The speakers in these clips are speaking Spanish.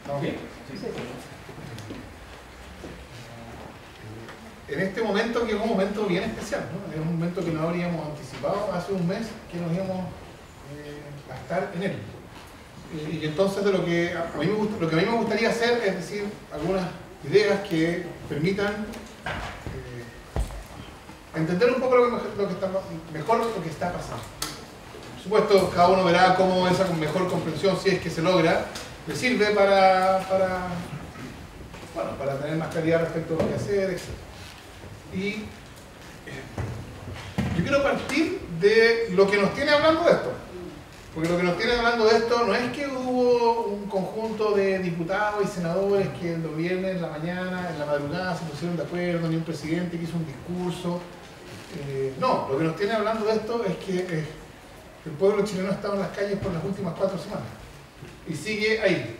¿Estamos bien? Sí. En este momento, que es un momento bien especial, ¿no? Es un momento que no habríamos anticipado hace un mes que nos íbamos a estar en él. Y entonces de lo que a mí me gustaría hacer es decir algunas ideas que permitan entender un poco lo que está, mejor lo que está pasando. Por supuesto, cada uno verá cómo esa mejor comprensión, si es que se logra, le sirve para tener más claridad respecto a lo que hacer, etc. Y yo quiero partir de lo que nos tiene hablando de esto. Porque lo que nos tiene hablando de esto no es que hubo un conjunto de diputados y senadores que el viernes en la mañana, en la madrugada se pusieron de acuerdo, ni un presidente que hizo un discurso. No, lo que nos tiene hablando de esto es que el pueblo chileno ha estado en las calles por las últimas 4 semanas y sigue ahí.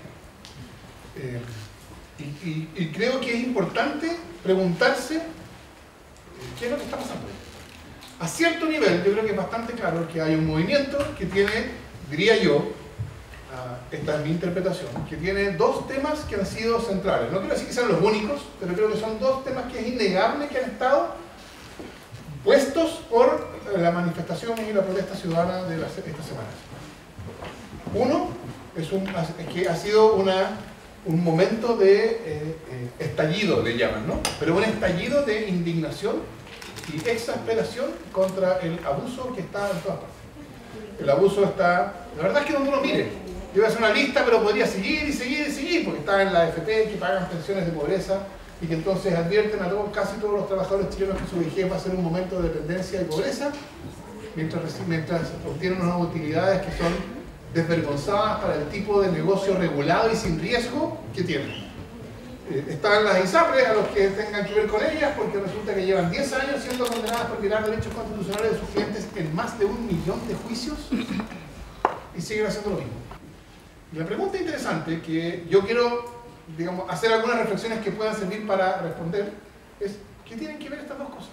Y creo que es importante preguntarse qué es lo que está pasando. A cierto nivel, yo creo que es bastante claro que hay un movimiento que tiene, diría yo, esta es mi interpretación, que tiene 2 temas que han sido centrales. No quiero decir que sean los únicos, pero creo que son 2 temas que es innegable que han estado puestos por las manifestaciones y la protesta ciudadana de estas semanas. Uno es que ha sido un momento de estallido, le llaman, ¿no? Pero un estallido de indignación y exasperación contra el abuso que está en todas partes. El abuso está, la verdad es que donde uno mire, yo voy a hacer una lista, pero podría seguir y seguir y seguir, porque está en la AFP, que pagan pensiones de pobreza y que entonces advierten a casi todos los trabajadores chilenos que su vejez va a ser un momento de dependencia y pobreza, mientras obtienen unas utilidades que son desvergonzadas para el tipo de negocio regulado y sin riesgo que tienen. Están las ISAPRES, a los que tengan que ver con ellas, porque resulta que llevan 10 años siendo condenadas por violar derechos constitucionales de sus clientes en más de 1 millón de juicios y siguen haciendo lo mismo. Y la pregunta interesante que yo quiero, digamos, hacer algunas reflexiones que puedan servir para responder es, ¿qué tienen que ver estas 2 cosas?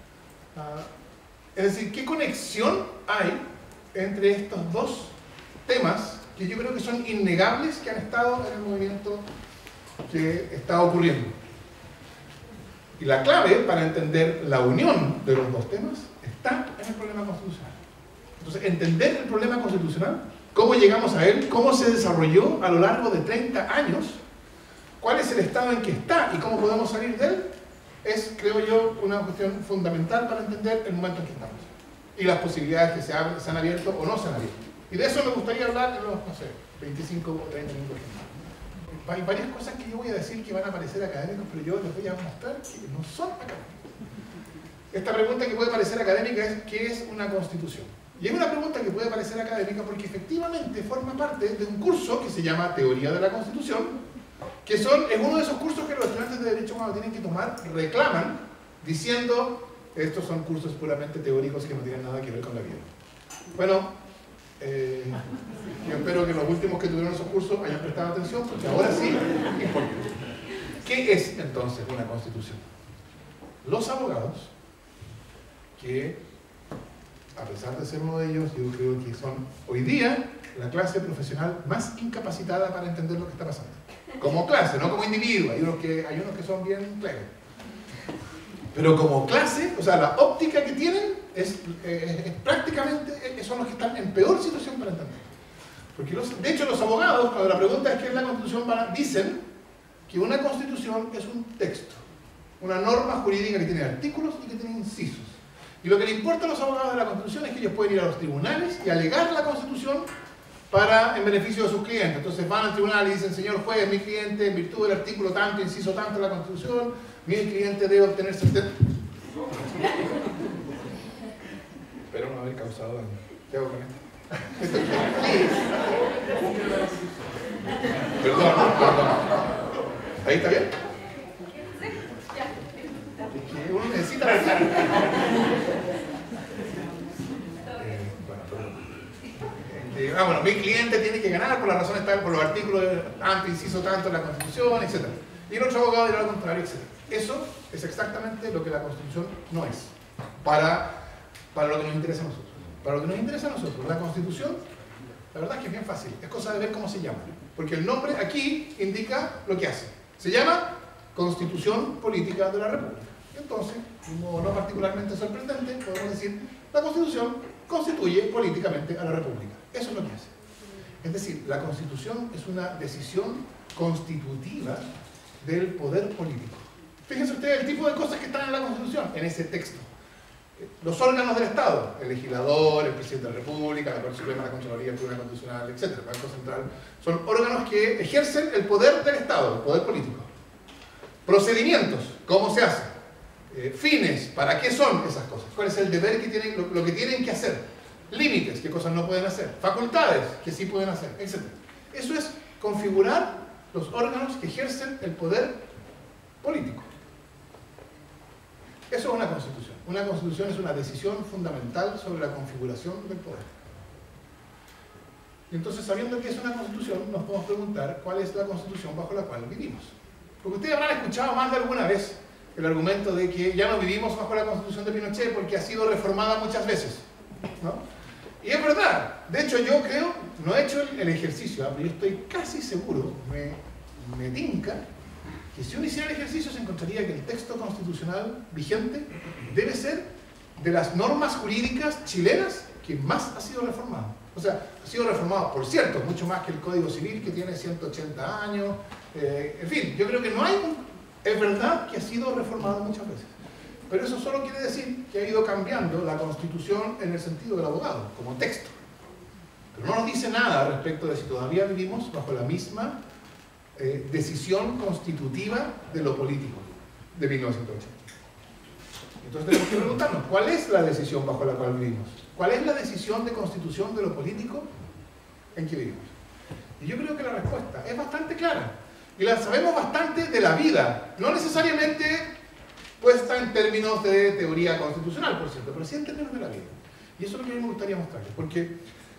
Es decir, ¿qué conexión hay entre estos 2 temas que yo creo que son innegables que han estado en el movimiento que está ocurriendo? Y la clave para entender la unión de los 2 temas está en el problema constitucional. Entonces, entender el problema constitucional, cómo llegamos a él, cómo se desarrolló a lo largo de 30 años, cuál es el estado en que está y cómo podemos salir de él, es, creo yo, una cuestión fundamental para entender el momento en que estamos y las posibilidades que se han abierto o no se han abierto. Y de eso me gustaría hablar en los, no sé, 25 o 30 minutos. Hay varias cosas que yo voy a decir que van a parecer académicos, pero yo les voy a mostrar que no son académicos. Esta pregunta que puede parecer académica es ¿qué es una constitución? Y es una pregunta que puede parecer académica porque efectivamente forma parte de un curso que se llama Teoría de la Constitución, que es uno de esos cursos que los estudiantes de Derecho cuando tienen que tomar reclaman diciendo estos son cursos puramente teóricos que no tienen nada que ver con la vida. Bueno, yo espero que los últimos que tuvieron esos cursos hayan prestado atención, porque ahora sí importa. ¿Qué es entonces una constitución? Los abogados, que a pesar de ser uno de ellos, yo creo que son hoy día la clase profesional más incapacitada para entender lo que está pasando. Como clase, no como individuo. Hay unos que son bien clever. Pero como clase, o sea, la óptica que tienen es prácticamente, son los que están en peor situación para entender. Porque de hecho los abogados, cuando la pregunta es qué es la constitución, dicen que una constitución es un texto, una norma jurídica que tiene artículos y que tiene incisos. Y lo que le importa a los abogados de la constitución es que ellos pueden ir a los tribunales y alegar la constitución en beneficio de sus clientes. Entonces van al tribunal y dicen, señor juez, mi cliente, en virtud del artículo tanto, inciso tanto de la constitución, mi cliente debe obtener 70. Espero no haber causado daño. ¿Qué hago con esto? Perdón. ¿Ahí está bien? Es que uno necesita pensar. Bueno, mi cliente tiene que ganar por las razones tal, por los artículos tanto, inciso tanto de la Constitución, etc. Y el otro abogado dirá lo contrario, etc. Eso es exactamente lo que la Constitución no es, para lo que nos interesa a nosotros. Para lo que nos interesa a nosotros, la Constitución, la verdad es que es bien fácil, es cosa de ver cómo se llama. porque el nombre aquí indica lo que hace. Se llama Constitución Política de la República. Entonces, de un modo no particularmente sorprendente, podemos decir, la Constitución constituye políticamente a la República. Eso es lo que hace. Es decir, la Constitución es una decisión constitutiva del poder político. Fíjense ustedes el tipo de cosas que están en la Constitución, en ese texto. Los órganos del Estado, el legislador, el presidente de la República, la Corte Suprema, la Contraloría, el Tribunal Constitucional, etc., el Banco Central, son órganos que ejercen el poder del Estado, el poder político. Procedimientos, ¿cómo se hace? Fines, ¿para qué son esas cosas? ¿Cuál es el deber que tienen, lo que tienen que hacer? Límites, ¿qué cosas no pueden hacer? Facultades, que sí pueden hacer, etc. Eso es configurar los órganos que ejercen el poder político. Eso es una constitución. Una constitución es una decisión fundamental sobre la configuración del poder. Y entonces, sabiendo que es una constitución, nos podemos preguntar cuál es la constitución bajo la cual vivimos. Porque ustedes habrán escuchado más de alguna vez el argumento de que ya no vivimos bajo la constitución de Pinochet porque ha sido reformada muchas veces, ¿no? Y es verdad. De hecho, yo creo, no he hecho el ejercicio, pero yo estoy casi seguro, me tinca, que si uno hiciera el ejercicio se encontraría que el texto constitucional vigente debe ser de las normas jurídicas chilenas que más ha sido reformado. O sea, ha sido reformado, por cierto, mucho más que el Código Civil, que tiene 180 años. En fin, yo creo que no hay es verdad que ha sido reformado muchas veces. Pero eso solo quiere decir que ha ido cambiando la Constitución en el sentido del abogado, como texto. Pero no nos dice nada respecto de si todavía vivimos bajo la misma decisión constitutiva de lo político de 1980. Entonces tenemos que preguntarnos, ¿cuál es la decisión bajo la cual vivimos? ¿Cuál es la decisión de constitución de lo político en que vivimos? Y yo creo que la respuesta es bastante clara. Y la sabemos bastante de la vida, no necesariamente puesta en términos de teoría constitucional, por cierto, pero sí en términos de la vida. Y eso es lo que a mí me gustaría mostrarles, porque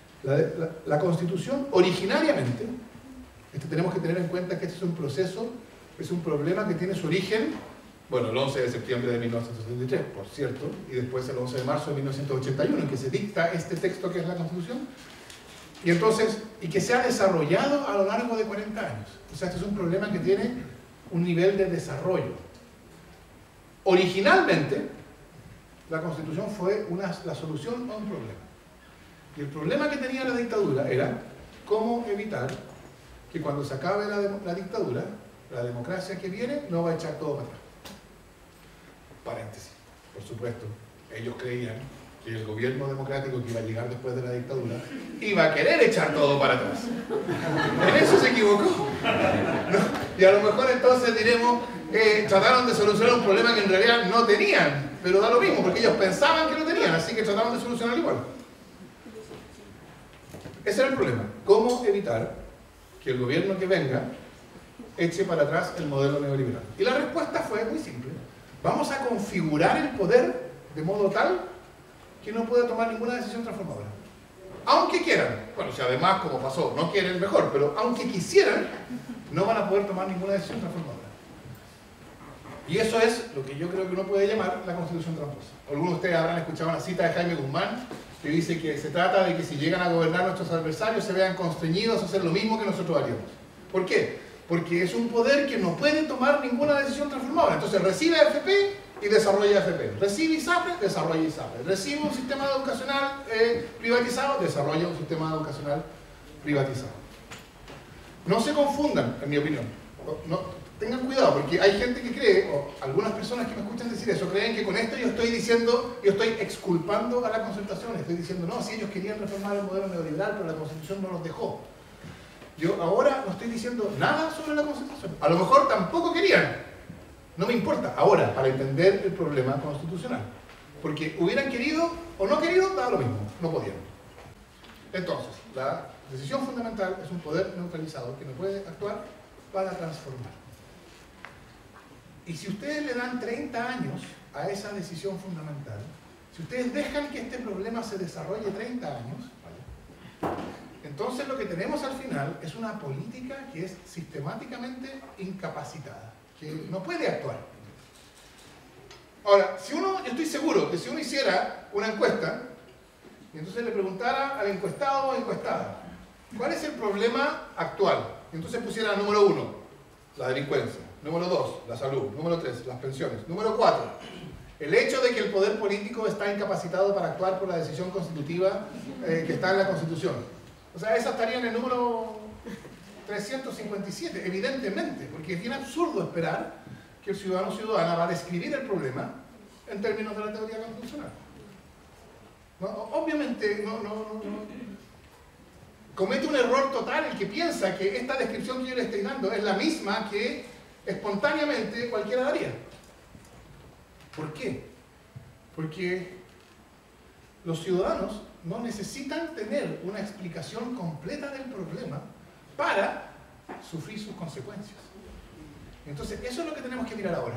la Constitución originariamente, tenemos que tener en cuenta que este es un proceso, es un problema que tiene su origen, bueno, el 11 de septiembre de 1973, por cierto, y después el 11 de marzo de 1981, en que se dicta este texto que es la Constitución, y entonces, y que se ha desarrollado a lo largo de 40 años. O sea, este es un problema que tiene un nivel de desarrollo. Originalmente, la Constitución fue la solución a un problema. Y el problema que tenía la dictadura era cómo evitar que cuando se acabe la dictadura, la democracia que viene no va a echar todo para atrás. Paréntesis. Por supuesto, ellos creían que el gobierno democrático que iba a llegar después de la dictadura iba a querer echar todo para atrás. En eso se equivocó, ¿no? Y a lo mejor entonces diremos que trataron de solucionar un problema que en realidad no tenían, pero da lo mismo, porque ellos pensaban que lo tenían, así que trataron de solucionarlo igual. Ese era el problema. ¿Cómo evitar que el gobierno que venga eche para atrás el modelo neoliberal? Y la respuesta fue muy simple. Vamos a configurar el poder de modo tal que no pueda tomar ninguna decisión transformadora. Aunque quieran. Bueno, si además, como pasó, no quieren, mejor, pero aunque quisieran, no van a poder tomar ninguna decisión transformadora. Y eso es lo que yo creo que uno puede llamar la Constitución tramposa. Algunos de ustedes habrán escuchado una cita de Jaime Guzmán que dice que se trata de que si llegan a gobernar nuestros adversarios se vean constreñidos a hacer lo mismo que nosotros haríamos. ¿Por qué? Porque es un poder que no puede tomar ninguna decisión transformadora. Entonces recibe AFP y desarrolla AFP. Recibe ISAPRE, desarrolla ISAPRE. Recibe un sistema educacional privatizado, desarrolla un sistema educacional privatizado. No se confundan, en mi opinión. Tengan cuidado, porque hay gente que cree, o algunas personas que me escuchan decir eso, creen que con esto yo estoy diciendo, yo estoy exculpando a la concertación. Estoy diciendo, no, si ellos querían reformar el modelo neoliberal, pero la Constitución no los dejó. Yo ahora no estoy diciendo nada sobre la concertación. A lo mejor tampoco querían. No me importa. Ahora, para entender el problema constitucional. Porque hubieran querido o no querido, da lo mismo. No podían. Entonces, la decisión fundamental es un poder neutralizado que no puede actuar para transformar. Y si ustedes le dan 30 años a esa decisión fundamental, si ustedes dejan que este problema se desarrolle 30 años, ¿vale? Entonces lo que tenemos al final es una política que es sistemáticamente incapacitada, que no puede actuar. Ahora, yo estoy seguro que si uno hiciera una encuesta, y entonces le preguntara al encuestado o encuestada, ¿cuál es el problema actual? Entonces pusiera número 1, la delincuencia. Número 2, la salud. Número 3, las pensiones. Número 4, el hecho de que el poder político está incapacitado para actuar por la decisión constitutiva que está en la Constitución. O sea, esa estaría en el número 357, evidentemente, porque es bien absurdo esperar que el ciudadano o ciudadana va a describir el problema en términos de la teoría constitucional. No, obviamente no comete un error total el que piensa que esta descripción que yo le estoy dando es la misma que espontáneamente cualquiera daría. ¿Por qué? Porque los ciudadanos no necesitan tener una explicación completa del problema para sufrir sus consecuencias. Entonces, eso es lo que tenemos que mirar ahora.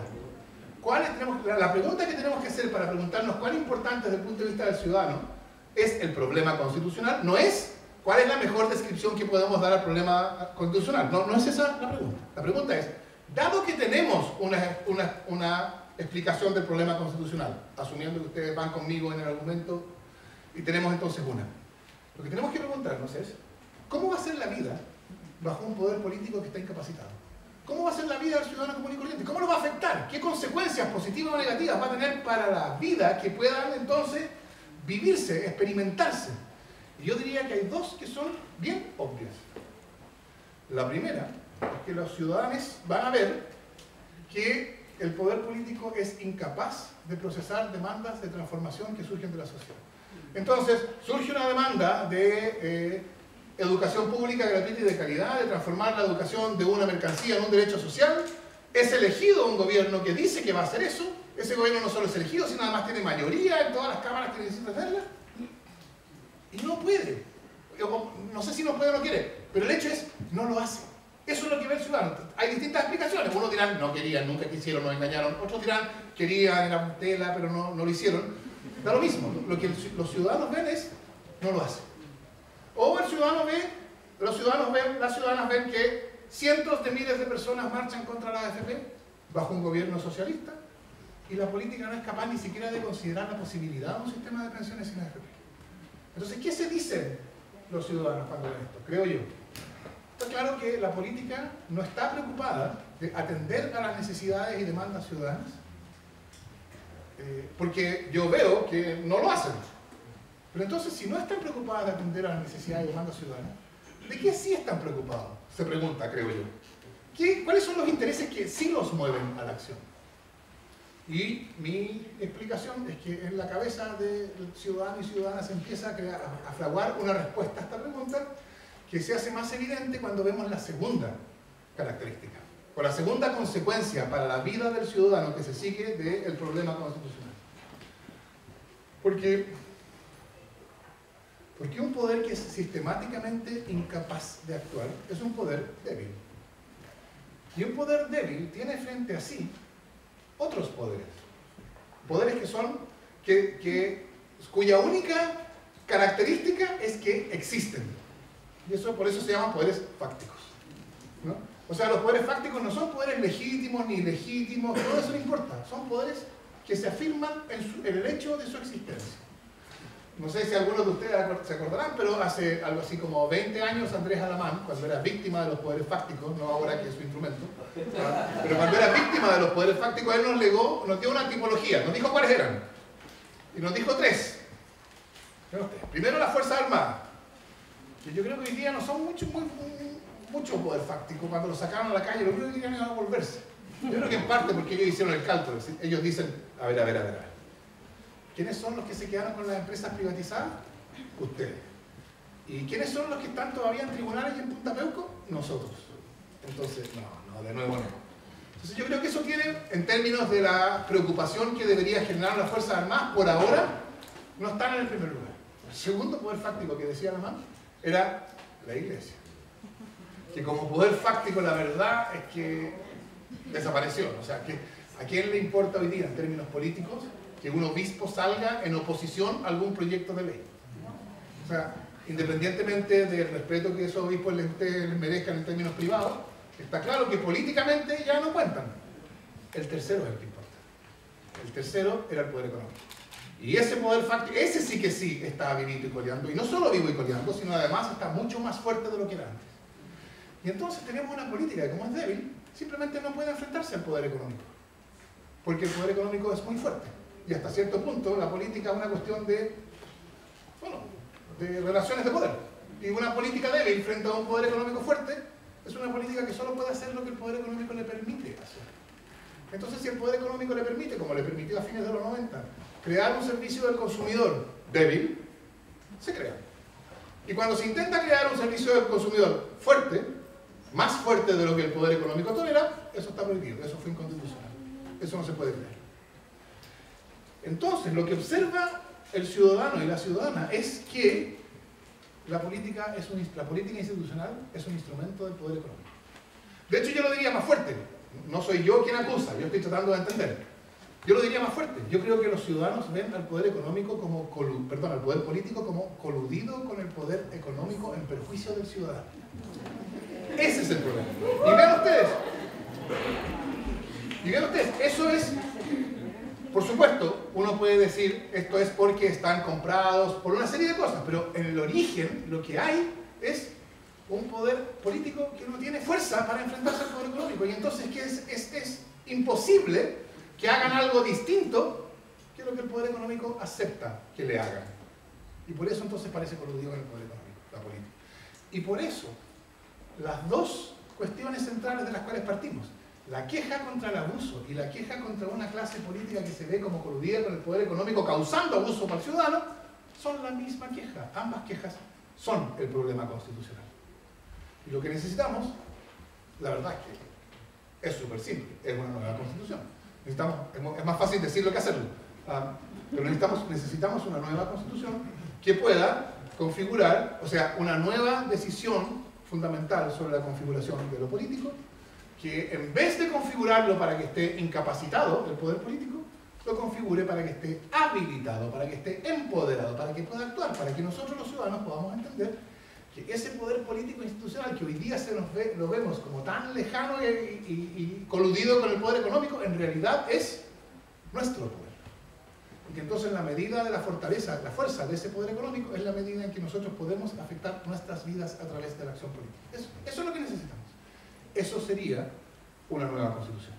La pregunta que tenemos que hacer para preguntarnos cuál es importante desde el punto de vista del ciudadano es el problema constitucional, no es cuál es la mejor descripción que podemos dar al problema constitucional. No es esa la pregunta. La pregunta es, dado que tenemos una explicación del problema constitucional, asumiendo que ustedes van conmigo en el argumento, y tenemos entonces una. Lo que tenemos que preguntarnos es, ¿cómo va a ser la vida bajo un poder político que está incapacitado? ¿Cómo va a ser la vida del ciudadano común y corriente? ¿Cómo lo va a afectar? ¿Qué consecuencias positivas o negativas va a tener para la vida que puedan entonces vivirse, experimentarse? Y yo diría que hay dos que son bien obvias. La primera es que los ciudadanos van a ver que el poder político es incapaz de procesar demandas de transformación que surgen de la sociedad. Entonces, surge una demanda de educación pública gratuita y de calidad, de transformar la educación de una mercancía en un derecho social. Es elegido un gobierno que dice que va a hacer eso. Ese gobierno no solo es elegido, sino además tiene mayoría en todas las cámaras que necesita hacerla. Y no puede. No sé si no puede o no quiere, pero el hecho es, no lo hace. Eso es lo que ve el ciudadano. Hay distintas explicaciones. Unos dirán, no querían, nunca quisieron, nos engañaron. Otros dirán, querían, era tela, pero no lo hicieron. Da lo mismo. Lo que los ciudadanos ven es, no lo hace. O el ciudadano ve, las ciudadanas ven que cientos de miles de personas marchan contra la AFP bajo un gobierno socialista y la política no es capaz ni siquiera de considerar la posibilidad de un sistema de pensiones sin AFP. Entonces, ¿qué se dicen los ciudadanos cuando ven esto? Creo yo. Está claro que la política no está preocupada de atender a las necesidades y demandas ciudadanas, porque yo veo que no lo hacen. Pero entonces, si no están preocupadas de atender a las necesidades y demandas ciudadanas, ¿de qué sí están preocupados? Se pregunta, creo yo. ¿Cuáles son los intereses que sí los mueven a la acción? Y mi explicación es que en la cabeza del ciudadano y ciudadana se empieza a fraguar una respuesta a esta pregunta que se hace más evidente cuando vemos la segunda característica, o la segunda consecuencia para la vida del ciudadano que se sigue del problema constitucional. Porque un poder que es sistemáticamente incapaz de actuar es un poder débil. Y un poder débil tiene frente a sí otros poderes. Poderes cuya única característica es que existen. Y por eso se llaman poderes fácticos, ¿no? O sea, los poderes fácticos no son poderes legítimos ni ilegítimos, todo eso no importa. Son poderes que se afirman en el hecho de su existencia. No sé si algunos de ustedes se acordarán, pero hace algo así como 20 años Andrés Alamán, cuando era víctima de los poderes fácticos, no ahora que es su instrumento, pero cuando era víctima de los poderes fácticos, él nos dio una tipología, nos dijo cuáles eran. Y nos dijo 3. Primero, las Fuerzas Armadas, que yo creo que hoy día no son mucho poder fáctico. Cuando lo sacaron a la calle, lo único que querían era volverse. Yo creo que en parte porque ellos hicieron el cálculo. Ellos dicen, a ver. ¿Quiénes son los que se quedaron con las empresas privatizadas? Ustedes. ¿Y quiénes son los que están todavía en tribunales y en Punta Peuco? Nosotros. Entonces, no, de nuevo no. Entonces yo creo que eso tiene, en términos de la preocupación que debería generar las Fuerzas Armadas, por ahora, no están en el primer lugar. El segundo poder fáctico que decía Alamán era la Iglesia. Que como poder fáctico, la verdad es que desapareció. O sea, ¿a quién le importa hoy día, en términos políticos, que un obispo salga en oposición a algún proyecto de ley? O sea, independientemente del respeto que esos obispos les merezcan en términos privados, está claro que políticamente ya no cuentan. El tercero es el que importa. El tercero era el poder económico. Y ese poder fáctico, ese sí que sí está vivito y coleando. Y no solo vivo y coleando, sino además está mucho más fuerte de lo que era antes. Y entonces tenemos una política que, como es débil, simplemente no puede enfrentarse al poder económico. Porque el poder económico es muy fuerte. Y hasta cierto punto la política es una cuestión de, bueno, de relaciones de poder. Y una política débil frente a un poder económico fuerte es una política que solo puede hacer lo que el poder económico le permite hacer. Entonces, si el poder económico le permite, como le permitió a fines de los 90, crear un servicio del consumidor débil, se crea. Y cuando se intenta crear un servicio del consumidor fuerte, más fuerte de lo que el poder económico tolera, eso está prohibido, eso fue inconstitucional. Eso no se puede crear. Entonces, lo que observa el ciudadano y la ciudadana es que la política institucional es un instrumento del poder económico. De hecho, yo lo diría más fuerte. No soy yo quien acusa, yo estoy tratando de entender. Yo lo diría más fuerte. Yo creo que los ciudadanos ven al poder económico como al poder político como coludido con el poder económico en perjuicio del ciudadano. Ese es el problema. Y vean ustedes, eso es, por supuesto, uno puede decir, esto es porque están comprados por una serie de cosas, pero en el origen lo que hay es un poder político que no tiene fuerza para enfrentarse al poder económico. Y entonces que es imposible que hagan algo distinto que lo que el poder económico acepta que le hagan. Y por eso entonces parece coludido con el poder económico, la política. Y por eso, las dos cuestiones centrales de las cuales partimos, la queja contra el abuso y la queja contra una clase política que se ve como coludida con el poder económico causando abuso para el ciudadano, son la misma queja. Ambas quejas son el problema constitucional. Y lo que necesitamos, la verdad es que es súper simple, es una nueva constitución. Es más fácil decirlo que hacerlo. Pero necesitamos una nueva constitución que pueda configurar, o sea, una nueva decisión fundamental sobre la configuración de lo político, que en vez de configurarlo para que esté incapacitado el poder político, lo configure para que esté habilitado, para que esté empoderado, para que pueda actuar, para que nosotros los ciudadanos podamos entender que ese poder político institucional que hoy día lo vemos como tan lejano y coludido con el poder económico, en realidad es nuestro poder. Y que entonces la medida de la fortaleza, la fuerza de ese poder económico es la medida en que nosotros podemos afectar nuestras vidas a través de la acción política. Eso es lo que necesitamos. Eso sería una nueva constitución.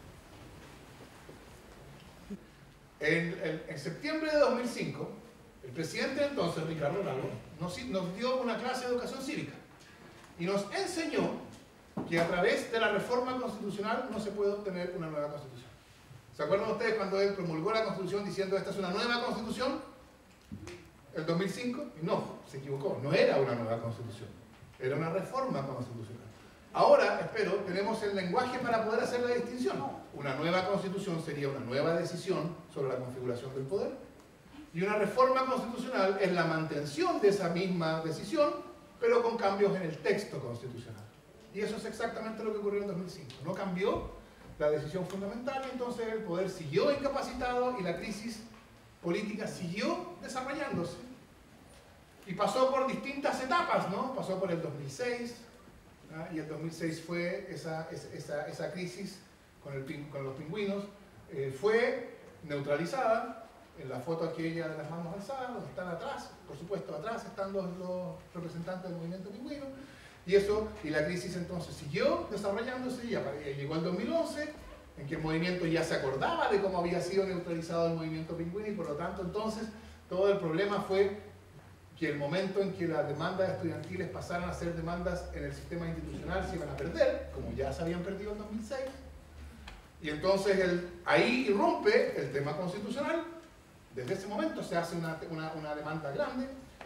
En septiembre de 2005, el presidente entonces, Ricardo Lagos, nos dio una clase de educación cívica y nos enseñó que a través de la reforma constitucional no se puede obtener una nueva constitución. ¿Se acuerdan ustedes cuando él promulgó la constitución diciendo esta es una nueva constitución? ¿El 2005? No, se equivocó, no era una nueva constitución, era una reforma constitucional. Ahora, espero, tenemos el lenguaje para poder hacer la distinción. Una nueva constitución sería una nueva decisión sobre la configuración del poder. Y una reforma constitucional es la mantención de esa misma decisión, pero con cambios en el texto constitucional. Y eso es exactamente lo que ocurrió en 2005. No cambió la decisión fundamental y entonces el poder siguió incapacitado y la crisis política siguió desarrollándose. Y pasó por distintas etapas, ¿no? Pasó por el 2006, y el 2006 fue esa crisis con los pingüinos, fue neutralizada. En la foto aquella de las manos alzadas, donde están atrás, por supuesto atrás están los representantes del movimiento pingüino, y la crisis entonces siguió desarrollándose y llegó el 2011, en que el movimiento ya se acordaba de cómo había sido neutralizado el movimiento pingüino y por lo tanto entonces todo el problema fue que el momento en que las demandas estudiantiles pasaran a ser demandas en el sistema institucional se iban a perder, como ya se habían perdido en 2006, y entonces ahí irrumpe el tema constitucional. Desde ese momento se hace una demanda grande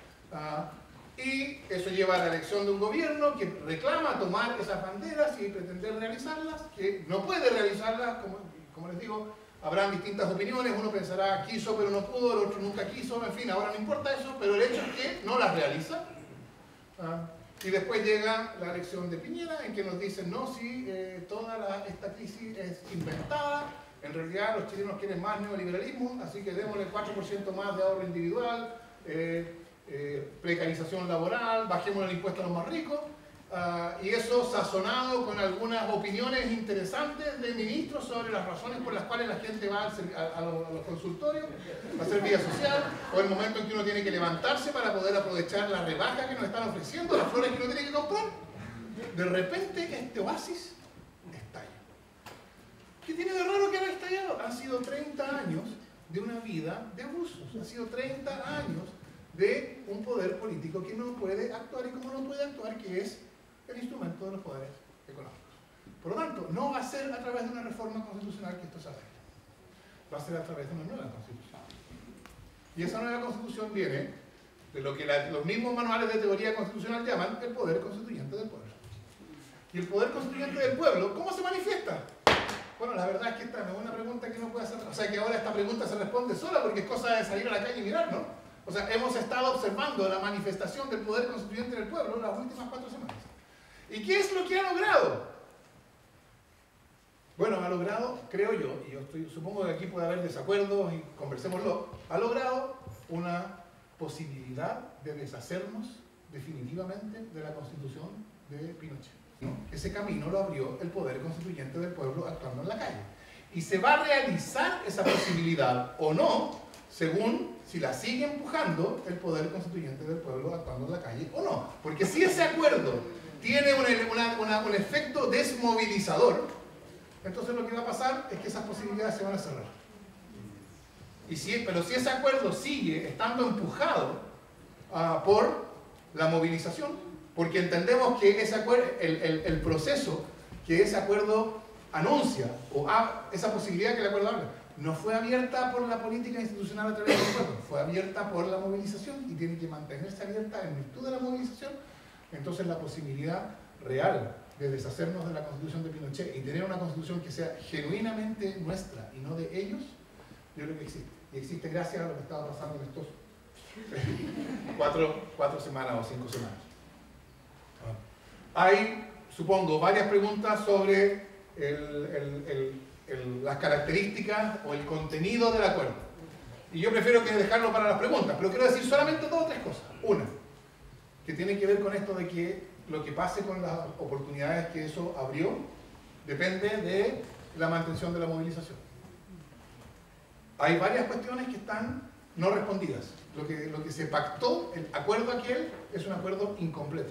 y eso lleva a la elección de un gobierno que reclama tomar esas banderas y pretender realizarlas, que no puede realizarlas, como les digo, habrán distintas opiniones, uno pensará quiso pero no pudo, el otro nunca quiso, en fin, ahora no importa eso, pero el hecho es que no las realiza. Y después llega la elección de Piñera en que nos dicen, no, sí, esta crisis es inventada, en realidad los chilenos quieren más neoliberalismo, así que démosle 4% más de ahorro individual, precarización laboral, bajemos el impuesto a los más ricos, y eso sazonado con algunas opiniones interesantes de ministros sobre las razones por las cuales la gente va a los consultorios, a hacer vida social, o el momento en que uno tiene que levantarse para poder aprovechar la rebaja que nos están ofreciendo, las flores que uno tiene que comprar. de repente este oasis estalla. ¿Qué tiene de raro que haya estallado? Han sido 30 años de una vida de abusos, han sido 30 años de un poder político que no puede actuar y como no puede actuar, que es el instrumento de los poderes económicos. Por lo tanto, no va a ser a través de una reforma constitucional que esto se arregle. Va a ser a través de una nueva constitución. Y esa nueva constitución viene de lo que los mismos manuales de teoría constitucional llaman el poder constituyente del pueblo. Y el poder constituyente del pueblo, ¿cómo se manifiesta? Bueno, la verdad es que esta es una pregunta que no puede hacer, o sea que ahora esta pregunta se responde sola porque es cosa de salir a la calle y mirar, ¿no? O sea, hemos estado observando la manifestación del poder constituyente del pueblo las últimas 4 semanas. ¿Y qué es lo que ha logrado? Bueno, ha logrado, creo yo, y supongo que aquí puede haber desacuerdos y conversémoslo, ha logrado una posibilidad de deshacernos definitivamente de la Constitución de Pinochet. ¿No? Ese camino lo abrió el poder constituyente del pueblo actuando en la calle. Y se va a realizar esa posibilidad o no, según si la sigue empujando el poder constituyente del pueblo actuando en la calle o no. Porque si ese acuerdo tiene un efecto desmovilizador, entonces lo que va a pasar es que esas posibilidades se van a cerrar. Pero si ese acuerdo sigue estando empujado por la movilización, porque entendemos que ese acuerdo, el proceso que ese acuerdo anuncia, o esa posibilidad que el acuerdo habla, no fue abierta por la política institucional a través del acuerdo, fue abierta por la movilización y tiene que mantenerse abierta en virtud de la movilización. Entonces la posibilidad real de deshacernos de la Constitución de Pinochet y tener una Constitución que sea genuinamente nuestra y no de ellos, yo creo que existe. Y existe gracias a lo que estaba pasando en estos 4 semanas o 5 semanas. Hay, supongo, varias preguntas sobre las características o el contenido del acuerdo. Y yo prefiero que dejarlo para las preguntas, pero quiero decir solamente 2 o 3 cosas. Una, que tiene que ver con esto de que lo que pase con las oportunidades que eso abrió depende de la mantención de la movilización. Hay varias cuestiones que están no respondidas. Lo que se pactó, el acuerdo aquel, es un acuerdo incompleto.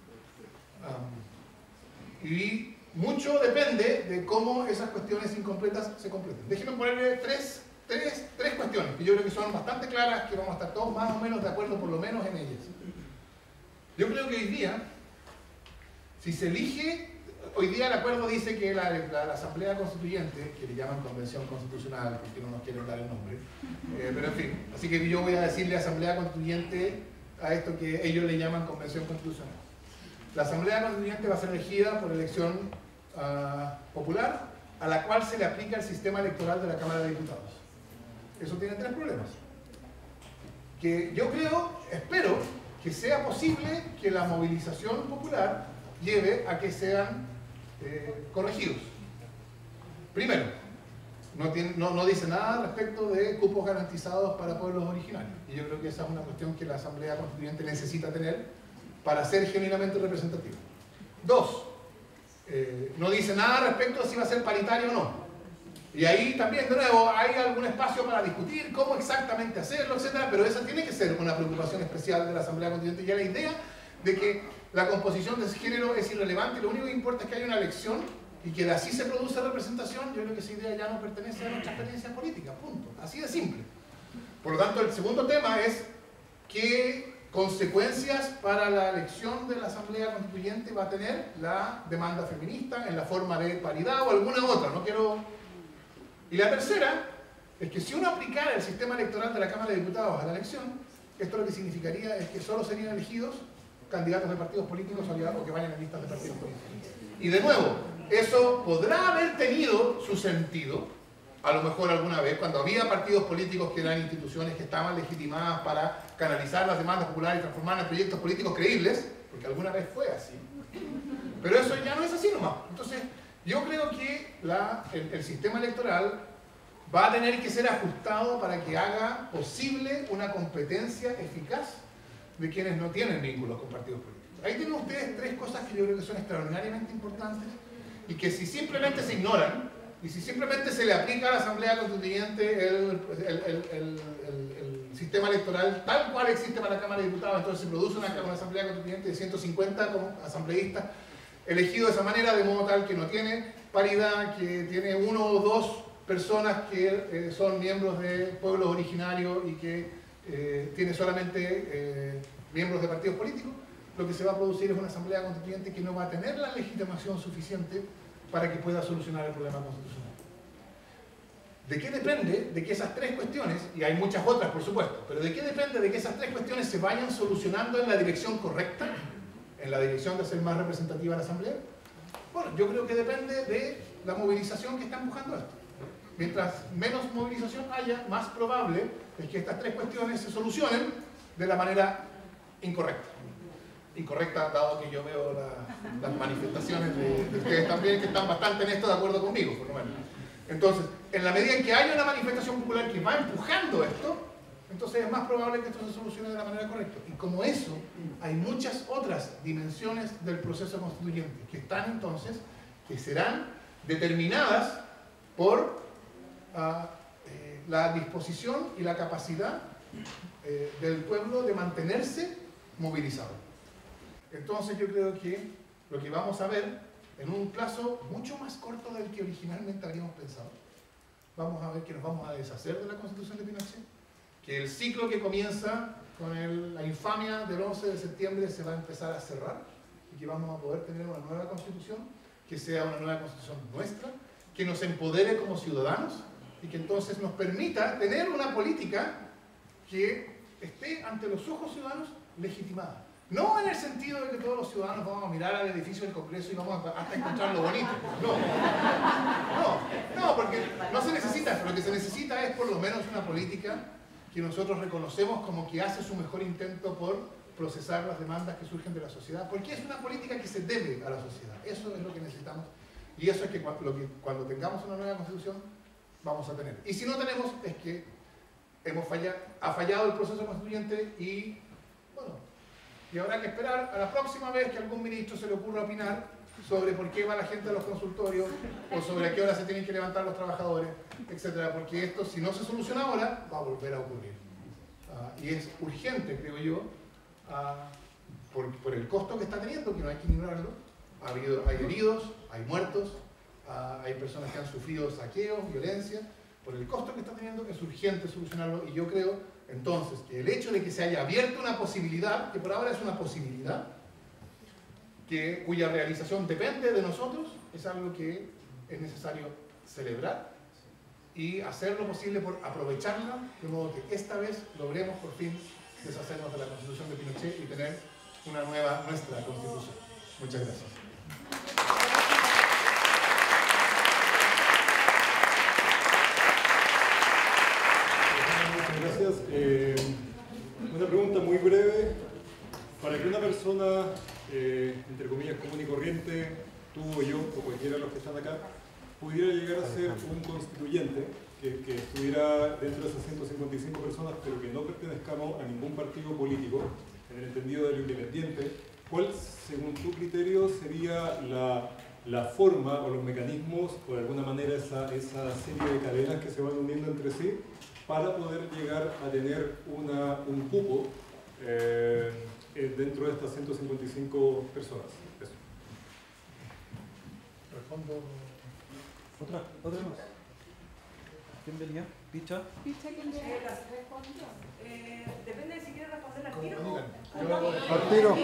Y mucho depende de cómo esas cuestiones incompletas se completen. Déjenme ponerle tres cuestiones que yo creo que son bastante claras, que vamos a estar todos más o menos de acuerdo por lo menos en ellas. Yo creo que hoy día, si se elige, hoy día el acuerdo dice que la Asamblea Constituyente, que le llaman Convención Constitucional, porque no nos quieren dar el nombre, pero en fin, así que yo voy a decirle Asamblea Constituyente a esto que ellos le llaman Convención Constitucional. La Asamblea Constituyente va a ser elegida por elección popular, a la cual se le aplica el sistema electoral de la Cámara de Diputados. Eso tiene 3 problemas. Que yo espero que sea posible que la movilización popular lleve a que sean corregidos. Primero, no dice nada respecto de cupos garantizados para pueblos originarios. Y yo creo que esa es una cuestión que la Asamblea Constituyente necesita tener para ser genuinamente representativa. 2, no dice nada respecto a si va a ser paritario o no. Y ahí también, de nuevo, hay algún espacio para discutir cómo exactamente hacerlo, etc. Pero esa tiene que ser una preocupación especial de la Asamblea Constituyente. Ya la idea de que la composición de ese género es irrelevante, lo único que importa es que haya una elección y que de así se produce representación, yo creo que esa idea ya no pertenece a nuestra experiencia política, punto. Así de simple. Por lo tanto, el segundo tema es qué consecuencias para la elección de la Asamblea Constituyente va a tener la demanda feminista en la forma de paridad o alguna otra, no quiero... Y la tercera es que si uno aplicara el sistema electoral de la Cámara de Diputados a la elección, esto lo que significaría es que solo serían elegidos candidatos de partidos políticos o que vayan en listas de partidos políticos. Y de nuevo, eso podrá haber tenido su sentido, a lo mejor alguna vez, cuando había partidos políticos que eran instituciones que estaban legitimadas para canalizar las demandas populares y transformarlas en proyectos políticos creíbles, porque alguna vez fue así. Pero eso ya no es así nomás. Entonces, yo creo que el sistema electoral va a tener que ser ajustado para que haga posible una competencia eficaz de quienes no tienen vínculos con partidos políticos. Ahí tienen ustedes 3 cosas que yo creo que son extraordinariamente importantes y que si simplemente se ignoran y si simplemente se le aplica a la Asamblea Constituyente el sistema electoral tal cual existe para la Cámara de Diputados, entonces se produce una Asamblea Constituyente de 150 asambleístas elegido de esa manera, de modo tal que no tiene paridad, que tiene 1 o 2 personas que son miembros de pueblos originarios y que tiene solamente miembros de partidos políticos, lo que se va a producir es una asamblea constituyente que no va a tener la legitimación suficiente para que pueda solucionar el problema constitucional. ¿De qué depende de que esas 3 cuestiones, y hay muchas otras por supuesto, pero de qué depende de que esas 3 cuestiones se vayan solucionando en la dirección correcta, en la dirección de ser más representativa la asamblea? Bueno, yo creo que depende de la movilización que está empujando esto. Mientras menos movilización haya, más probable es que estas 3 cuestiones se solucionen de la manera incorrecta. Incorrecta, dado que yo veo las manifestaciones de ustedes también, que están bastante en esto de acuerdo conmigo, por lo menos. Entonces, en la medida en que haya una manifestación popular que va empujando esto, entonces es más probable que esto se solucione de la manera correcta. Y como eso, hay muchas otras dimensiones del proceso constituyente que están entonces, que serán determinadas por la disposición y la capacidad del pueblo de mantenerse movilizado. Entonces yo creo que lo que vamos a ver en un plazo mucho más corto del que originalmente habíamos pensado, vamos a ver que nos vamos a deshacer de la Constitución de Pinochet, que el ciclo que comienza con la infamia del 11 de septiembre se va a empezar a cerrar y que vamos a poder tener una nueva Constitución, que sea una nueva Constitución nuestra, que nos empodere como ciudadanos y que entonces nos permita tener una política que esté ante los ojos ciudadanos legitimada. No en el sentido de que todos los ciudadanos vamos a mirar al edificio del Congreso y vamos hasta encontrar lo bonito. No, porque no se necesita. Lo que se necesita es por lo menos una política que nosotros reconocemos como que hace su mejor intento por procesar las demandas que surgen de la sociedad, porque es una política que se debe a la sociedad. Eso es lo que necesitamos y eso es que cuando tengamos una nueva Constitución vamos a tener. Y si no tenemos, es que ha fallado el proceso constituyente y, bueno, y habrá que esperar a la próxima vez que algún ministro se le ocurra opinar sobre por qué va la gente a los consultorios o sobre a qué hora se tienen que levantar los trabajadores, etc. Porque esto, si no se soluciona ahora, va a volver a ocurrir. Y es urgente, creo yo, por el costo que está teniendo, que no hay que ignorarlo. Hay heridos, hay muertos, hay personas que han sufrido saqueos, violencia. Por el costo que está teniendo es urgente solucionarlo y yo creo entonces que el hecho de que se haya abierto una posibilidad, que por ahora es una posibilidad, cuya realización depende de nosotros, es algo que es necesario celebrar y hacer lo posible por aprovecharla, de modo que esta vez logremos por fin deshacernos de la Constitución de Pinochet y tener una nueva, nuestra Constitución. Muchas gracias. Gracias. Una pregunta muy breve. Para que una persona, entre comillas, común y corriente, tú o yo, o cualquiera de los que están acá, pudiera llegar a ser un constituyente que estuviera dentro de esas 155 personas, pero que no pertenezcamos a ningún partido político, en el entendido de lo independiente, ¿cuál, según tu criterio, sería la forma o los mecanismos, o de alguna manera esa serie de cadenas que se van uniendo entre sí, para poder llegar a tener un cupo dentro de estas 155 personas? Eso. Respondo. ¿Otra más? ¿Quién venía? ¿Picha? ¿Picha quién venía? Depende de si quiere responder al tiro o... Al tiro.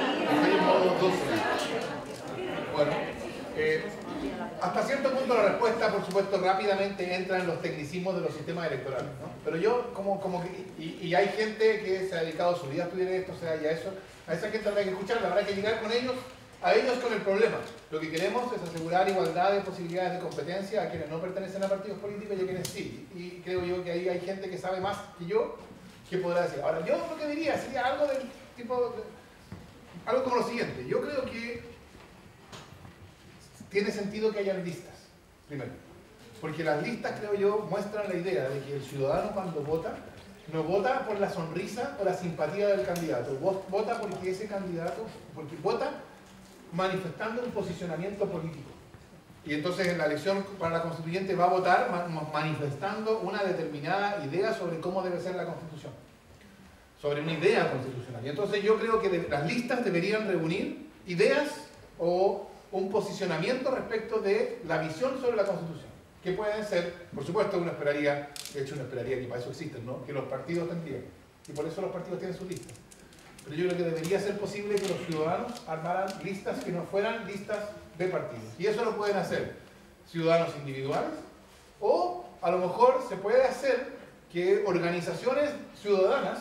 Bueno, hasta cierto punto la respuesta, por supuesto, rápidamente entra en los tecnicismos de los sistemas electorales, ¿no? Pero yo, y hay gente que se ha dedicado su vida a estudiar esto, o sea, y a esa gente habrá que escucharla, habrá que llegar a ellos con el problema. Lo que queremos es asegurar igualdad de posibilidades de competencia a quienes no pertenecen a partidos políticos y a quienes sí. Y creo yo que ahí hay gente que sabe más que yo que podrá decir. Ahora, yo lo que diría sería algo del tipo, algo como lo siguiente. Yo creo que tiene sentido que hayan listas, primero. Porque las listas, creo yo, muestran la idea de que el ciudadano cuando vota, no vota por la sonrisa o la simpatía del candidato, vota porque ese candidato, porque vota manifestando un posicionamiento político. Y entonces en la elección para la constituyente va a votar manifestando una determinada idea sobre cómo debe ser la constitución. Sobre una idea constitucional. Y entonces yo creo que las listas deberían reunir ideas o un posicionamiento respecto de la visión sobre la Constitución, que pueden ser, por supuesto, uno esperaría, de hecho uno esperaría que para eso existen, ¿no? Que los partidos tendrían, y por eso los partidos tienen sus listas. Pero yo creo que debería ser posible que los ciudadanos armaran listas que no fueran listas de partidos. Y eso lo pueden hacer ciudadanos individuales, o a lo mejor se puede hacer que organizaciones ciudadanas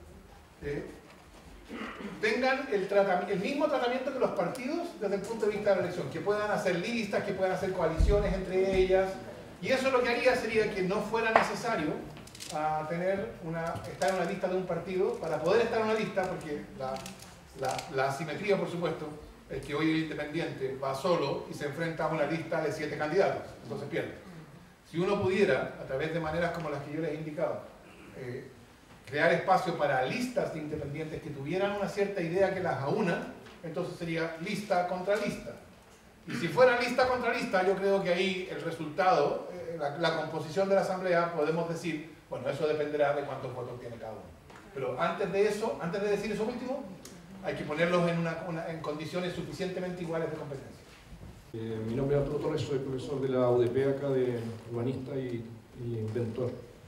tengan el mismo tratamiento que los partidos desde el punto de vista de la elección, que puedan hacer listas, que puedan hacer coaliciones entre ellas, y eso lo que haría sería que no fuera necesario estar en una lista de un partido para poder estar en una lista, porque la asimetría, por supuesto, es que hoy el independiente va solo y se enfrenta a una lista de 7 candidatos, entonces pierde. Si uno pudiera, a través de maneras como las que yo les he indicado, crear espacio para listas de independientes que tuvieran una cierta idea que las aúna, entonces sería lista contra lista. Y si fuera lista contra lista, yo creo que ahí el resultado, la composición de la asamblea, podemos decir, bueno, eso dependerá de cuántos votos tiene cada uno. Pero antes de eso, antes de decir eso último, hay que ponerlos en condiciones suficientemente iguales de competencia. Mi nombre es Arturo Torres, soy profesor de la UDP acá de urbanista y inventor.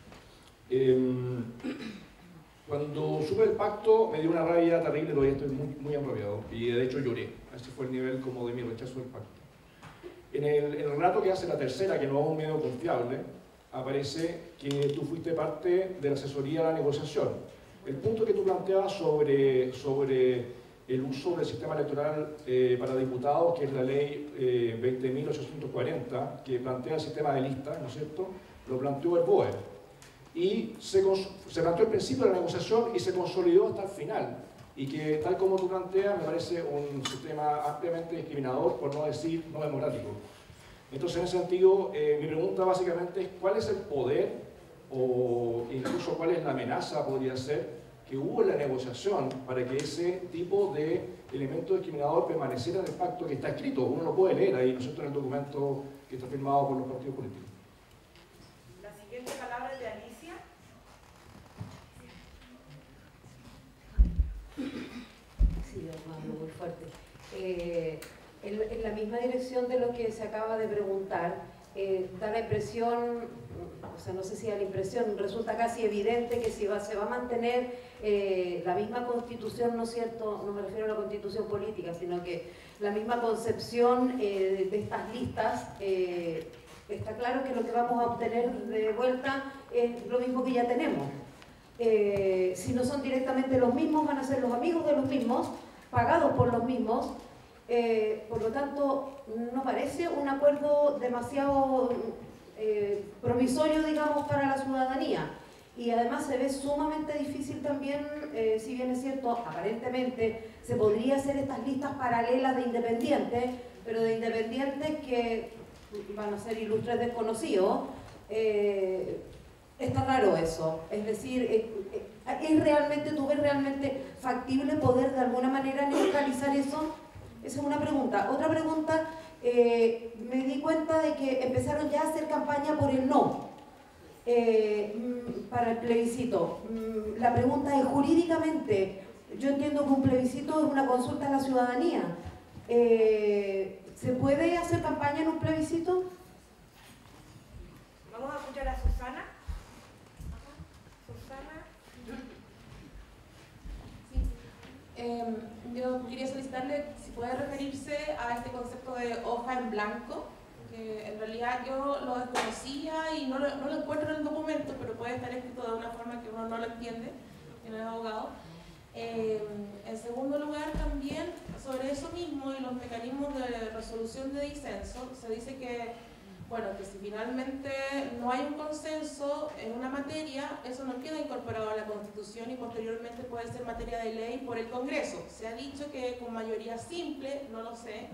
Cuando supe el pacto me dio una rabia terrible, todavía estoy muy apropiado y de hecho lloré. Ese fue el nivel como de mi rechazo del pacto. En el relato que hace la tercera, que no es un medio confiable, aparece que tú fuiste parte de la asesoría de la negociación. El punto que tú planteabas sobre el uso del sistema electoral para diputados, que es la ley 20.840, que plantea el sistema de listas, ¿no es cierto?, lo planteó el BOE. Y se planteó al principio de la negociación y se consolidó hasta el final. Y que, tal como tú planteas, me parece un sistema ampliamente discriminador, por no decir no democrático. Entonces, en ese sentido, mi pregunta básicamente es ¿cuál es el poder o incluso cuál es la amenaza, podría ser, que hubo en la negociación para que ese tipo de elemento discriminador permaneciera en el pacto que está escrito? Uno lo puede leer ahí, ¿no es cierto?, en el documento que está firmado por los partidos políticos. La siguiente palabra es de Alicia. Sí, Armando, muy fuerte. En la misma dirección de lo que se acaba de preguntar, da la impresión, o sea, no sé si da la impresión, resulta casi evidente que si se va a mantener la misma constitución, ¿no es cierto?, no me refiero a la constitución política, sino que la misma concepción de estas listas, está claro que lo que vamos a obtener de vuelta es lo mismo que ya tenemos. Si no son directamente los mismos, van a ser los amigos de los mismos, pagados por los mismos. Por lo tanto, no parece un acuerdo demasiado provisorio, digamos, para la ciudadanía. Y además se ve sumamente difícil también, si bien es cierto, aparentemente se podría hacer estas listas paralelas de independientes, pero de independientes que van a ser ilustres desconocidos. Está raro eso, es decir, ¿tú ves realmente factible poder de alguna manera neutralizar eso? Esa es una pregunta. Otra pregunta, me di cuenta de que empezaron ya a hacer campaña por el no, para el plebiscito. La pregunta es, jurídicamente, yo entiendo que un plebiscito es una consulta a la ciudadanía. ¿Se puede hacer campaña en un plebiscito? Vamos a escuchar a Susana. Yo quería solicitarle si puede referirse a este concepto de hoja en blanco, que en realidad yo lo desconocía y no lo encuentro en el documento, pero puede estar escrito de una forma que uno no lo entiende, que no es abogado. En segundo lugar, también sobre eso mismo y los mecanismos de resolución de disenso, se dice que, bueno, que si finalmente no hay un consenso en una materia, eso no queda incorporado a la Constitución y posteriormente puede ser materia de ley por el Congreso. Se ha dicho que con mayoría simple, no lo sé.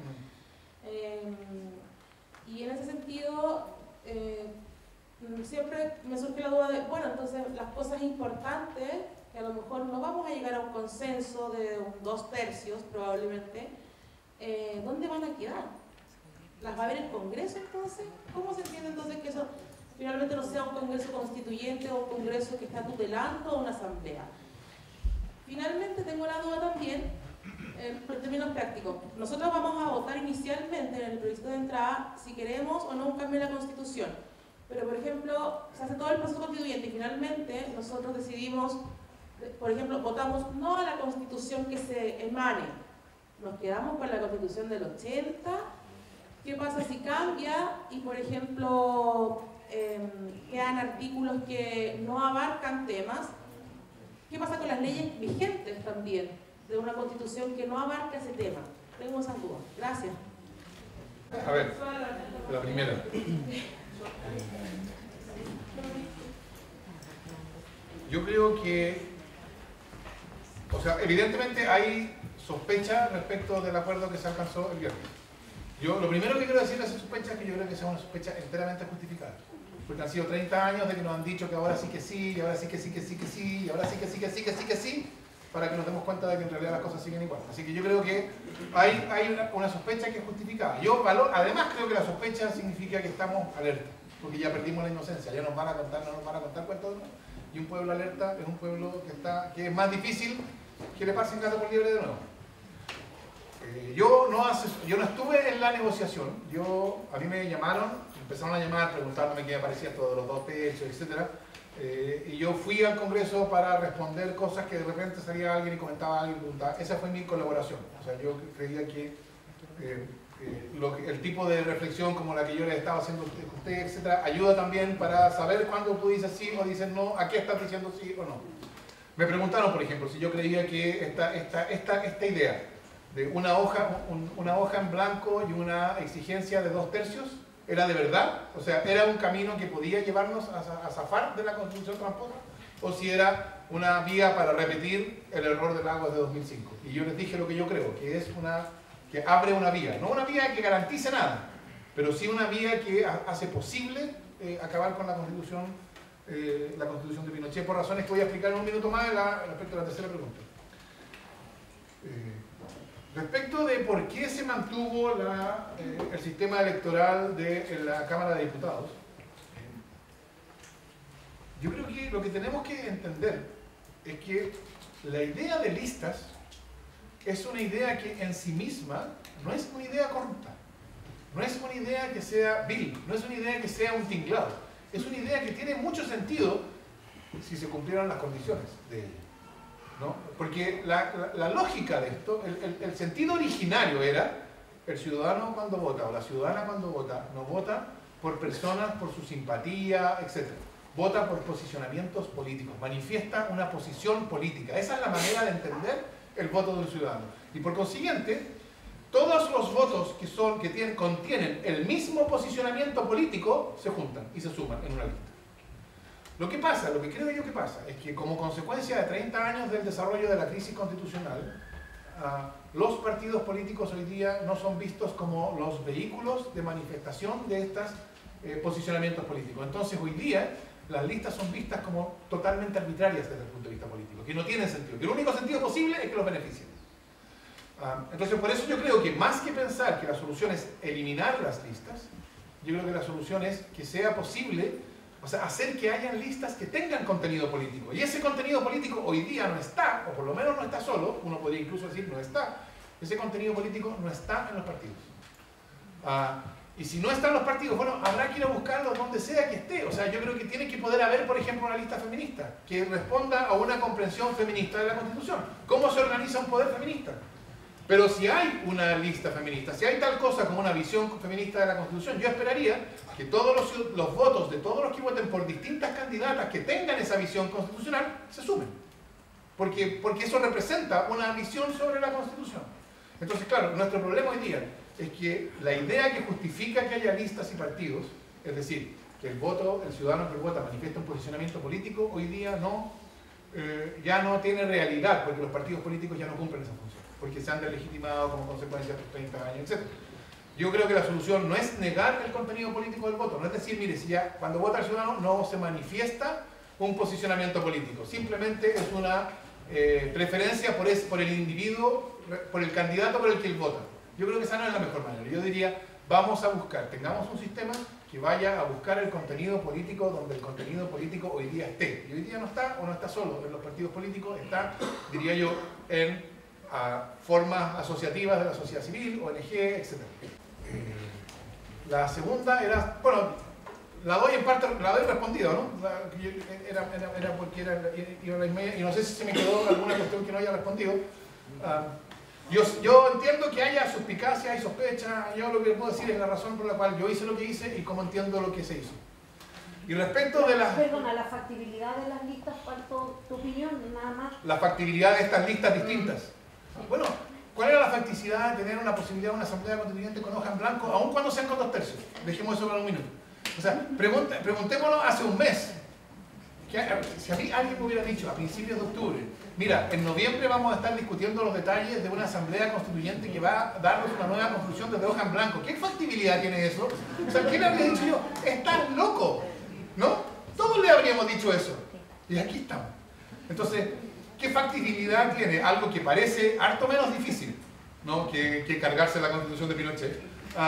Y en ese sentido, siempre me surge la duda de, bueno, entonces las cosas importantes, que a lo mejor no vamos a llegar a un consenso de 2/3 probablemente, ¿dónde van a quedar? ¿Las va a ver el Congreso entonces? ¿Cómo se entiende entonces que eso finalmente no sea un Congreso constituyente o un Congreso que está tutelando o una asamblea? Finalmente tengo la duda también En términos prácticos, nosotros vamos a votar inicialmente en el plebiscito de entrada si queremos o no un cambio en la Constitución. Pero, por ejemplo, se hace todo el proceso constituyente y finalmente nosotros decidimos, por ejemplo, votamos no a la Constitución que se emane. Nos quedamos con la Constitución del 80. ¿Qué pasa si cambia y, por ejemplo, quedan artículos que no abarcan temas? ¿Qué pasa con las leyes vigentes también de una Constitución que no abarca ese tema? Tengo esas dudas. Gracias. A ver, la primera. Yo creo que, o sea, evidentemente hay sospecha respecto del acuerdo que se alcanzó el viernes. Yo lo primero que quiero decir de esa sospecha es que yo creo que sea una sospecha enteramente justificada. Porque han sido 30 años de que nos han dicho que ahora sí que sí, y ahora sí que sí, que sí, que sí, y ahora sí que sí, que sí, que sí, que sí, para que nos demos cuenta de que en realidad las cosas siguen igual. Así que yo creo que hay una sospecha que es justificada. Además creo que la sospecha significa que estamos alerta, porque ya perdimos la inocencia, ya nos van a contar, no nos van a contar cuentos. Y un pueblo alerta es un pueblo que es más difícil que le pasen gato por liebre de nuevo. Yo no estuve en la negociación. A mí me llamaron, empezaron a llamar preguntándome qué me parecía esto de los 2 tercios, etc. Y yo fui al Congreso para responder cosas que de repente salía alguien y comentaba algo y preguntaba. Esa fue mi colaboración. O sea, yo creía que el tipo de reflexión como la que yo le estaba haciendo a usted, etc., ayuda también para saber cuándo tú dices sí o dices no, a qué estás diciendo sí o no. Me preguntaron, por ejemplo, si yo creía que esta idea de una hoja en blanco y una exigencia de 2 tercios era de verdad, o sea, era un camino que podía llevarnos a zafar de la Constitución tramposa, o si era una vía para repetir el error del Lagos de 2005. Y yo les dije lo que yo creo, que abre una vía, no una vía que garantice nada, pero sí una vía que hace posible acabar con la Constitución de Pinochet, por razones que voy a explicar en un minuto más respecto a la tercera pregunta. Respecto de por qué se mantuvo el sistema electoral de la Cámara de Diputados, yo creo que lo que tenemos que entender es que la idea de listas es una idea que en sí misma no es una idea corrupta, no es una idea que sea vil, no es una idea que sea un tinglado, es una idea que tiene mucho sentido si se cumplieran las condiciones de ella, ¿no? Porque la lógica de esto, el sentido originario era el ciudadano cuando vota o la ciudadana cuando vota, no vota por personas, por su simpatía, etc. Vota por posicionamientos políticos, manifiesta una posición política. Esa es la manera de entender el voto de un ciudadano. Y por consiguiente, todos los votos que contienen el mismo posicionamiento político se juntan y se suman en una lista. Lo que creo yo que pasa, es que como consecuencia de 30 años del desarrollo de la crisis constitucional, los partidos políticos hoy día no son vistos como los vehículos de manifestación de estos posicionamientos políticos. Entonces hoy día las listas son vistas como totalmente arbitrarias desde el punto de vista político, que no tienen sentido, que el único sentido posible es que los beneficien. Entonces por eso yo creo que más que pensar que la solución es eliminar las listas, yo creo que la solución es que sea posible, o sea, hacer que hayan listas que tengan contenido político. Y ese contenido político hoy día no está, o por lo menos no está solo, uno podría incluso decir no está, ese contenido político no está en los partidos. Y si no está en los partidos, bueno, habrá que ir a buscarlo donde sea que esté. O sea, yo creo que tiene que poder haber, por ejemplo, una lista feminista que responda a una comprensión feminista de la Constitución. ¿Cómo se organiza un poder feminista? Pero si hay una lista feminista, si hay tal cosa como una visión feminista de la Constitución, yo esperaría que todos los votos de todos los que voten por distintas candidatas que tengan esa visión constitucional se sumen. Porque eso representa una visión sobre la Constitución. Entonces, claro, nuestro problema hoy día es que la idea que justifica que haya listas y partidos, es decir, que el ciudadano que vota manifiesta un posicionamiento político, hoy día ya no tiene realidad, porque los partidos políticos ya no cumplen esa función, porque se han delegitimado como consecuencia de 30 años, etc. Yo creo que la solución no es negar el contenido político del voto, no es decir, mire, si ya cuando vota el ciudadano no se manifiesta un posicionamiento político, simplemente es una preferencia por el individuo, por el candidato por el que él vota. Yo creo que esa no es la mejor manera. Yo diría, vamos a buscar, tengamos un sistema que vaya a buscar el contenido político donde el contenido político hoy día esté. Y hoy día no está, o no está solo en los partidos políticos, está, diría yo, en a formas asociativas de la sociedad civil, ONG, etc. La segunda era, bueno, la doy en parte, la doy respondido, ¿no? Era porque iba a la media, y no sé si se me quedó alguna cuestión que no haya respondido. Yo entiendo que haya suspicacia y sospecha. Yo lo que puedo decir es la razón por la cual yo hice lo que hice y cómo entiendo lo que se hizo. Y respecto de las... Perdona, la factibilidad de las listas, faltó tu opinión, nada más. La factibilidad de estas listas distintas. Bueno, ¿cuál era la facticidad de tener una posibilidad de una asamblea constituyente con hoja en blanco, aun cuando sean con 2/3? Dejemos eso para un minuto. O sea, preguntémonos hace un mes. Si a mí alguien me hubiera dicho a principios de octubre, mira, en noviembre vamos a estar discutiendo los detalles de una asamblea constituyente que va a darnos una nueva construcción desde hoja en blanco. ¿Qué factibilidad tiene eso? O sea, ¿quién habría dicho yo? ¡Estás loco! ¿No? Todos le habríamos dicho eso. Y aquí estamos. Entonces, ¿qué factibilidad tiene algo que parece harto menos difícil, ¿no? que cargarse la Constitución de Pinochet?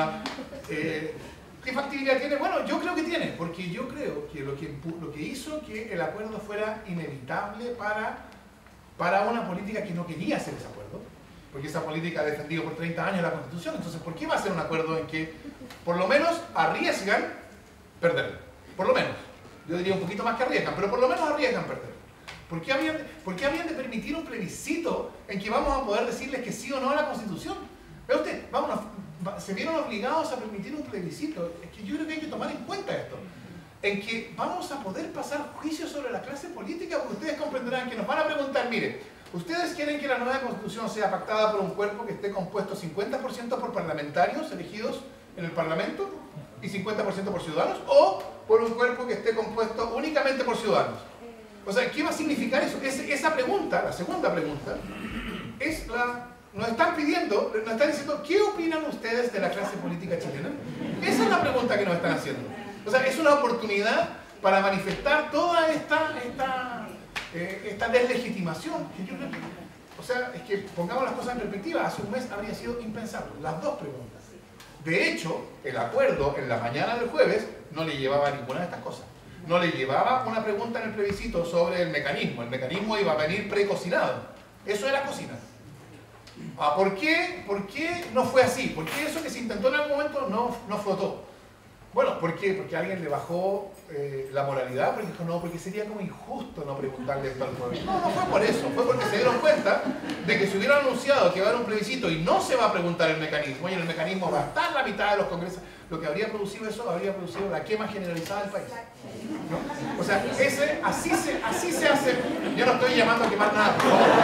¿Qué factibilidad tiene? Bueno, yo creo que tiene, porque yo creo que lo que hizo que el acuerdo fuera inevitable para una política que no quería hacer ese acuerdo, porque esa política ha defendido por 30 años la Constitución. Entonces, ¿por qué va a ser un acuerdo en que por lo menos arriesgan perderlo? Por lo menos. Yo diría un poquito más que arriesgan, pero por lo menos arriesgan perderlo. ¿Por qué habían de permitir un plebiscito en que vamos a poder decirles que sí o no a la Constitución? Ve usted, se vieron obligados a permitir un plebiscito. Es que yo creo que hay que tomar en cuenta esto. En que vamos a poder pasar juicios sobre la clase política, porque ustedes comprenderán que nos van a preguntar, mire, ¿ustedes quieren que la nueva Constitución sea pactada por un cuerpo que esté compuesto 50% por parlamentarios elegidos en el Parlamento y 50% por ciudadanos? ¿O por un cuerpo que esté compuesto únicamente por ciudadanos? O sea, ¿qué va a significar eso? Esa pregunta, la segunda pregunta, es nos están pidiendo, nos están diciendo, ¿qué opinan ustedes de la clase política chilena? Esa es la pregunta que nos están haciendo. O sea, es una oportunidad para manifestar toda esta deslegitimación. Que yo creo que, o sea, es que pongamos las cosas en perspectiva, hace un mes habría sido impensable. Las dos preguntas. De hecho, el acuerdo en la mañana del jueves no le llevaba a ninguna de estas cosas. No le llevaba una pregunta en el plebiscito sobre el mecanismo. El mecanismo iba a venir precocinado. Eso era cocina. ¿Por qué no fue así? ¿Por qué eso que se intentó en algún momento no flotó? Bueno, ¿por qué? Porque alguien le bajó la moralidad, porque dijo, no, porque sería como injusto no preguntarle esto al pueblo. No fue por eso, fue porque se dieron cuenta de que si hubieran anunciado que va a haber un plebiscito y no se va a preguntar el mecanismo, y en el mecanismo va a estar la mitad de los congresos, lo que habría producido eso, habría producido la quema generalizada del país. ¿No? O sea, así se hace. Yo no estoy llamando a quemar nada.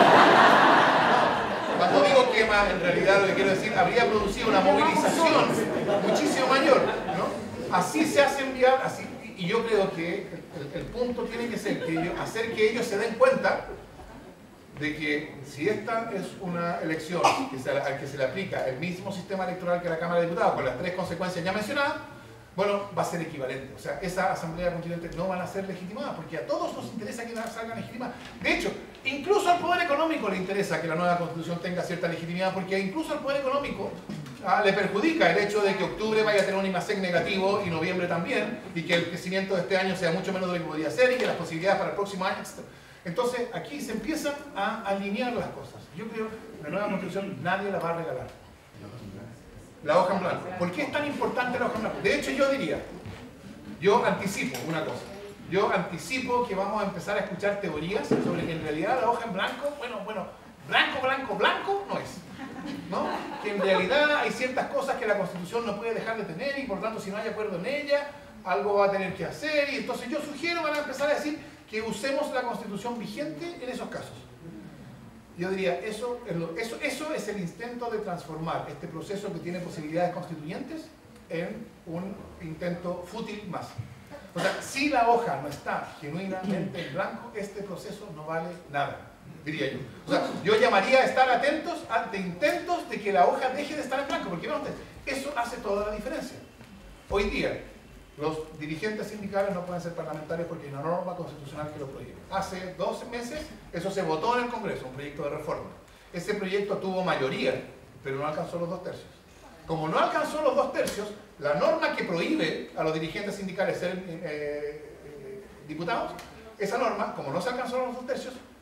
Cuando digo quema, en realidad lo que quiero decir, habría producido una movilización muchísimo mayor, ¿no? Así se hace enviar, así, y yo creo que el punto tiene que ser hacer que ellos se den cuenta de que si esta es una elección al que se le aplica el mismo sistema electoral que la Cámara de Diputados, con las 3 consecuencias ya mencionadas, bueno, va a ser equivalente. O sea, esa asamblea constituyente no van a ser legitimadas, porque a todos nos interesa que salgan legitimadas. De hecho, incluso al poder económico le interesa que la nueva constitución tenga cierta legitimidad, porque incluso al poder económico le perjudica el hecho de que octubre vaya a tener un IMASEC negativo y noviembre también, y que el crecimiento de este año sea mucho menos de lo que podría ser, y que las posibilidades para el próximo año, etc. Entonces, aquí se empiezan a alinear las cosas. Yo creo que la nueva constitución nadie la va a regalar. La hoja en blanco. ¿Por qué es tan importante la hoja en blanco? De hecho, yo anticipo una cosa. Yo anticipo que vamos a empezar a escuchar teorías sobre que en realidad la hoja en blanco, blanco no es. ¿No? Que en realidad hay ciertas cosas que la Constitución no puede dejar de tener y por tanto si no hay acuerdo en ella, algo va a tener que hacer. Y entonces yo sugiero, van a empezar a decir que usemos la Constitución vigente en esos casos. Yo diría, eso es el intento de transformar este proceso que tiene posibilidades constituyentes en un intento fútil más. O sea, si la hoja no está genuinamente en blanco, este proceso no vale nada, diría yo. O sea, yo llamaría a estar atentos ante intentos de que la hoja deje de estar en blanco, porque vean ustedes, eso hace toda la diferencia. Hoy día, los dirigentes sindicales no pueden ser parlamentarios porque hay una norma constitucional que lo prohíbe. Hace 12 meses eso se votó en el Congreso, un proyecto de reforma. Ese proyecto tuvo mayoría, pero no alcanzó los 2/3. Como no alcanzó los 2/3, la norma que prohíbe a los dirigentes sindicales ser diputados, esa norma, como no se alcanzó los 2/3,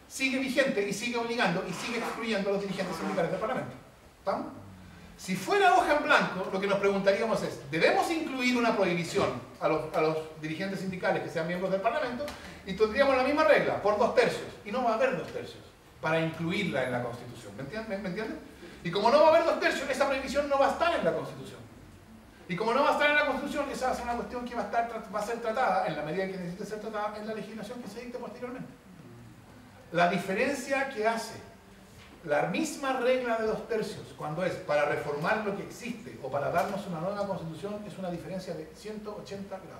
sigue vigente y sigue obligando y sigue excluyendo a los dirigentes sindicales del Parlamento. ¿Estamos? Si fuera hoja en blanco, lo que nos preguntaríamos es, ¿debemos incluir una prohibición a los dirigentes sindicales que sean miembros del Parlamento? Y tendríamos la misma regla, por 2/3. Y no va a haber 2/3 para incluirla en la Constitución. ¿Me entienden? Y como no va a haber 2/3, esa prohibición no va a estar en la Constitución. Y como no va a estar en la Constitución, esa va a ser una cuestión que va a ser tratada, en la medida que necesite ser tratada, en la legislación que se dicte posteriormente. La diferencia que hace la misma regla de 2/3, cuando es para reformar lo que existe o para darnos una nueva Constitución, es una diferencia de 180 grados.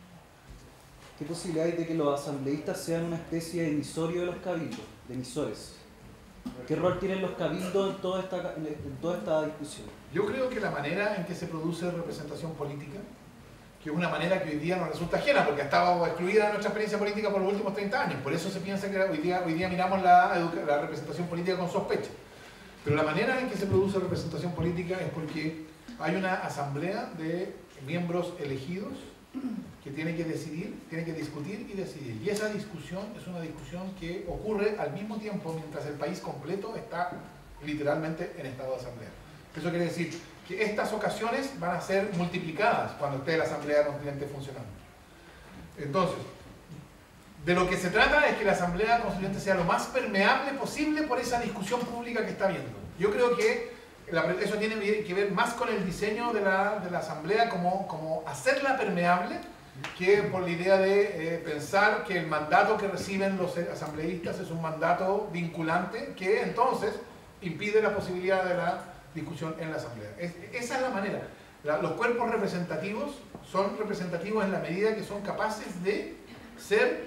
¿Qué posibilidad hay de que los asambleístas sean una especie de emisorio de los cabildos, de emisores? ¿Qué rol tienen los cabildos en toda esta discusión? Yo creo que la manera en que se produce representación política, que es una manera que hoy día nos resulta ajena, porque ha estado excluida de nuestra experiencia política por los últimos 30 años, por eso se piensa que hoy día miramos la representación política con sospecha. Pero la manera en que se produce representación política es porque hay una asamblea de miembros elegidos que tiene que decidir, tiene que discutir y decidir. Y esa discusión es una discusión que ocurre al mismo tiempo mientras el país completo está literalmente en estado de asamblea. Eso quiere decir que estas ocasiones van a ser multiplicadas cuando esté la Asamblea Constituyente funcionando. Entonces, de lo que se trata es que la Asamblea Constituyente sea lo más permeable posible por esa discusión pública que está habiendo. Yo creo que eso tiene que ver más con el diseño de la Asamblea, como hacerla permeable, que por la idea de pensar que el mandato que reciben los asambleístas es un mandato vinculante que entonces impide la posibilidad de la discusión en la Asamblea. Esa es la manera. Los cuerpos representativos son representativos en la medida que son capaces de ser,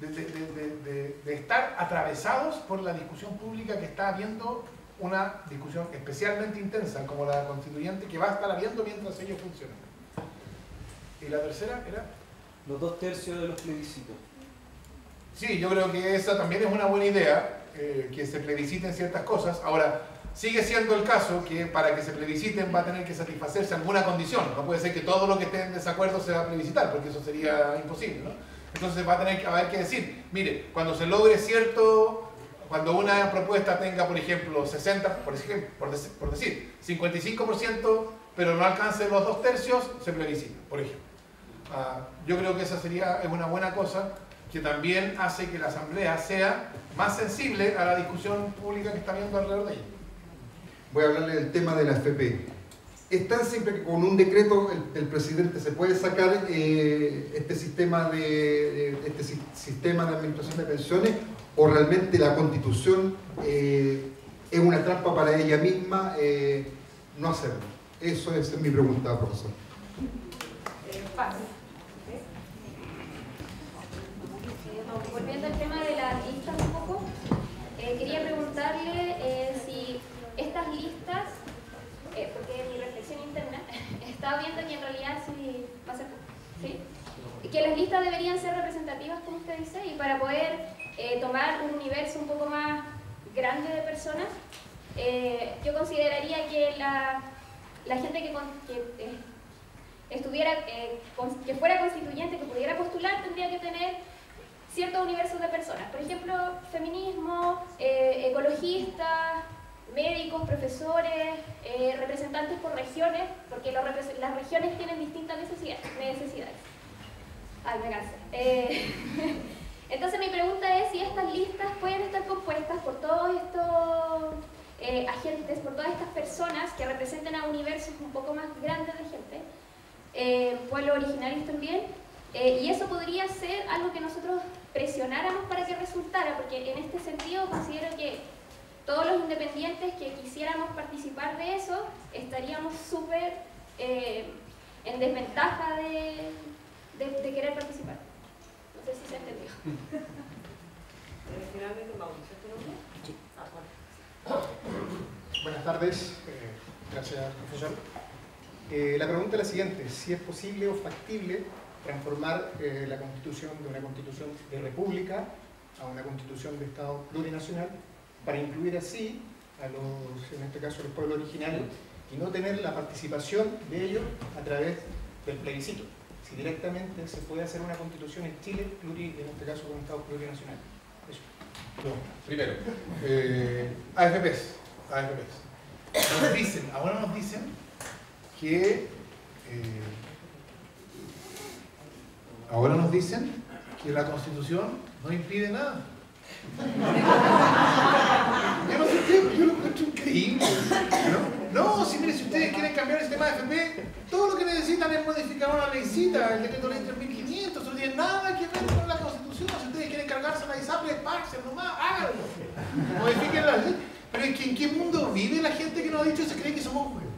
de estar atravesados por la discusión pública que está habiendo, una discusión especialmente intensa como la constituyente que va a estar habiendo mientras ellos funcionan. Y la tercera era... Los 2/3 de los plebiscitos. Sí, yo creo que esa también es una buena idea, que se plebisciten ciertas cosas. Ahora, sigue siendo el caso que para que se plebisciten va a tener que satisfacerse alguna condición. No puede ser que todo lo que esté en desacuerdo se va a plebiscitar, porque eso sería imposible, ¿no? Entonces va a tener que haber que decir, mire, cuando se logre cuando una propuesta tenga, por ejemplo, 60, por decir, 55%, pero no alcance los 2/3, se plebiscita, por ejemplo. Yo creo que esa es una buena cosa, que también hace que la Asamblea sea más sensible a la discusión pública que está habiendo alrededor de ella. Voy a hablarle del tema de la AFP. ¿Es tan simple que con un decreto el presidente se puede sacar este sistema de administración de pensiones, o realmente la Constitución es una trampa para ella misma no hacerlo? Esa es mi pregunta, profesor. Volviendo al tema de las listas un poco, quería preguntarle si estas listas, porque en mi reflexión interna estaba viendo que en realidad sí va a ser, ¿sí? Que las listas deberían ser representativas, como usted dice, y para poder tomar un universo un poco más grande de personas, yo consideraría que la gente que estuviera, que fuera constituyente, que pudiera postular, tendría que tener ciertos universos de personas. Por ejemplo, feminismo, ecologistas, médicos, profesores, representantes por regiones, porque las regiones tienen distintas necesidades. Ay, me cansé. Entonces mi pregunta es si estas listas pueden estar compuestas por todos estos agentes, por todas estas personas que representen a universos un poco más grandes de gente, pueblos originarios también, y eso podría ser algo que nosotros presionáramos para que resultara, porque en este sentido considero que todos los independientes que quisiéramos participar de eso estaríamos súper en desventaja de querer participar. No sé si se entendió. Finalmente, Mauricio, ¿tu nombre? Sí. Buenas tardes, gracias, profesor. La pregunta es la siguiente: si es posible o factible transformar la constitución de una constitución de república a una constitución de Estado plurinacional, para incluir así a los, en este caso, los pueblos originarios, y no tener la participación de ellos a través del plebiscito. Si directamente se puede hacer una constitución en Chile, en este caso con un Estado plurinacional. No, primero, AFPs. Ahora nos dicen que la Constitución no impide nada. Yo no sé qué, yo lo encuentro increíble. No, si miren, si ustedes quieren cambiar el sistema de AFP, todo lo que necesitan es modificar una leycita, el decreto ley 3500, no tiene nada que ver con la Constitución. Si ustedes quieren cargarse la ISAPRE, pársen nomás, háganlo. Modifiquen la ley. Pero es que ¿en qué mundo vive la gente que nos ha dicho se cree que somos jueces?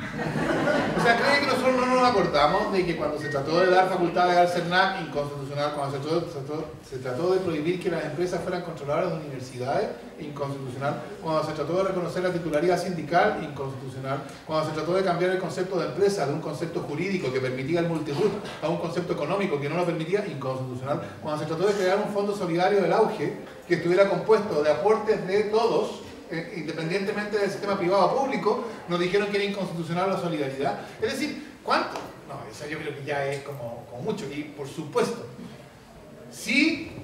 O sea, cree que nosotros no nos acordamos de que cuando se trató de dar facultades al CERNAC, inconstitucional, cuando se trató de prohibir que las empresas fueran controladoras de universidades, inconstitucional, cuando se trató de reconocer la titularidad sindical, inconstitucional, cuando se trató de cambiar el concepto de empresa de un concepto jurídico que permitía el multiroot a un concepto económico que no lo permitía, inconstitucional, cuando se trató de crear un fondo solidario del auge que estuviera compuesto de aportes de todos, independientemente del sistema privado o público, nos dijeron que era inconstitucional la solidaridad. Es decir, ¿cuánto? No, eso yo creo que ya es como mucho. Y por supuesto, si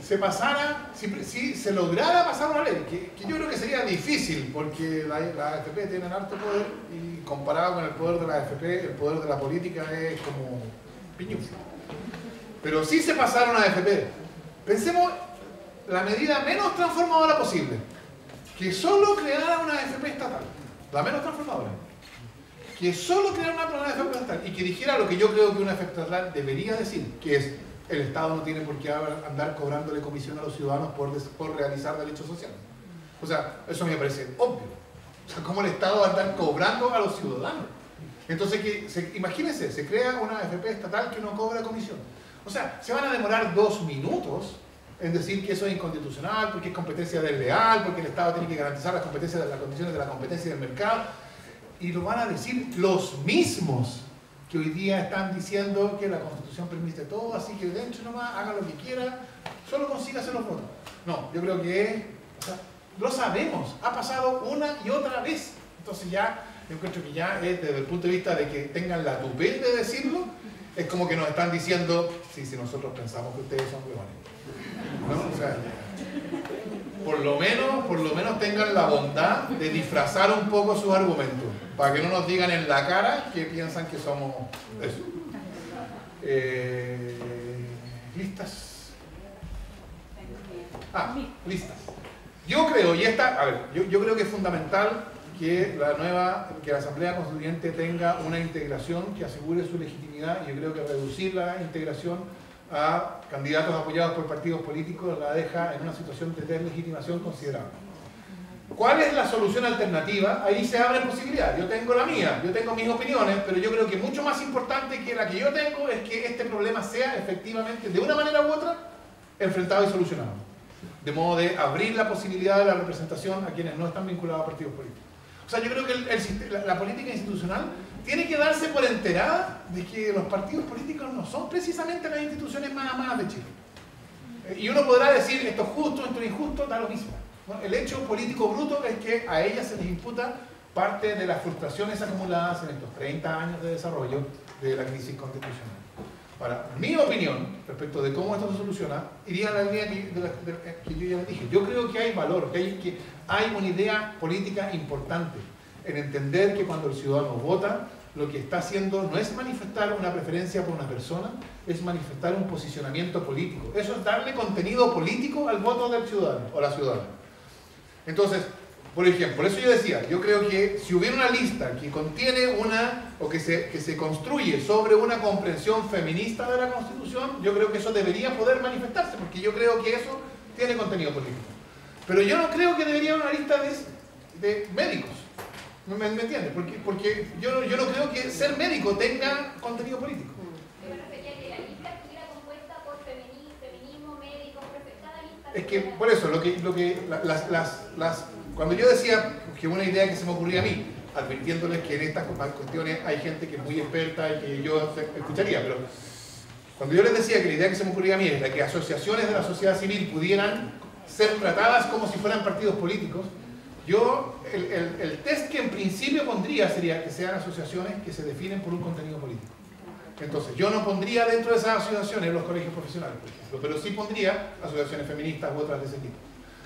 se lograra pasar una ley, que yo creo que sería difícil, porque las AFP tienen harto poder, y comparado con el poder de la AFP, el poder de la política es como piñufla. Pero si se pasara una AFP, pensemos la medida menos transformadora posible. Que solo creara una AFP estatal, la menos transformadora, que solo creara una AFP estatal y que dijera lo que yo creo que una AFP estatal debería decir, que es el Estado no tiene por qué andar cobrándole comisión a los ciudadanos por realizar derechos sociales. O sea, eso me parece obvio. O sea, ¿cómo el Estado va a andar cobrando a los ciudadanos? Entonces, imagínense, se crea una AFP estatal que no cobra comisión. O sea, se van a demorar 2 minutos en decir que eso es inconstitucional, porque es competencia desleal, porque el Estado tiene que garantizar las condiciones de la competencia del mercado. Y lo van a decir los mismos que hoy día están diciendo que la Constitución permite todo, así que dentro nomás, haga lo que quiera, solo consígase los votos. No, yo creo que lo sabemos, ha pasado una y otra vez. Entonces ya, yo encuentro que ya es desde el punto de vista de que tengan la tupez de decirlo, es como que nos están diciendo, sí, si nosotros pensamos que ustedes son huevones. ¿No? O sea, por lo menos tengan la bondad de disfrazar un poco sus argumentos, para que no nos digan en la cara que piensan que somos eso. ¿Listas? Listas. Yo creo, yo creo que es fundamental que la Asamblea Constituyente tenga una integración que asegure su legitimidad. Yo creo que reducir la integración a candidatos apoyados por partidos políticos la deja en una situación de deslegitimación considerable. ¿Cuál es la solución alternativa? Ahí se abren posibilidades. Yo tengo la mía, yo tengo mis opiniones, pero yo creo que mucho más importante que la que yo tengo es que este problema sea efectivamente, de una manera u otra, enfrentado y solucionado. De modo de abrir la posibilidad de la representación a quienes no están vinculados a partidos políticos. O sea, yo creo que la política institucional tiene que darse por enterada de que los partidos políticos no son precisamente las instituciones más amadas de Chile. Y uno podrá decir, esto es justo, esto es injusto, da lo mismo. ¿No? El hecho político bruto es que a ellas se les imputa parte de las frustraciones acumuladas en estos 30 años de desarrollo de la crisis constitucional. Ahora, mi opinión respecto de cómo esto se soluciona iría a la línea que yo ya les dije. Yo creo que hay valor, que hay una idea política importante en entender que cuando el ciudadano vota, lo que está haciendo no es manifestar una preferencia por una persona, es manifestar un posicionamiento político. Eso es darle contenido político al voto del ciudadano o la ciudadana. Entonces, por ejemplo, por eso yo decía, yo creo que si hubiera una lista que contiene que se construye sobre una comprensión feminista de la Constitución, yo creo que eso debería poder manifestarse, porque yo creo que eso tiene contenido político. Pero yo no creo que debería haber una lista de médicos. ¿Me entiendes? Porque yo no creo que ser médico tenga contenido político. Yo me refería a que la lista estuviera compuesta por feminismo, médicos, cada lista. Es que, por eso, cuando yo decía que una idea que se me ocurría a mí, advirtiéndoles que en estas cuestiones hay gente que es muy experta y que yo escucharía, pero cuando yo les decía que la idea que se me ocurría a mí es la que asociaciones de la sociedad civil pudieran ser tratadas como si fueran partidos políticos, yo, el test que en principio pondría sería que sean asociaciones que se definen por un contenido político. Entonces, yo no pondría dentro de esas asociaciones los colegios profesionales, por ejemplo, pero sí pondría asociaciones feministas u otras de ese tipo.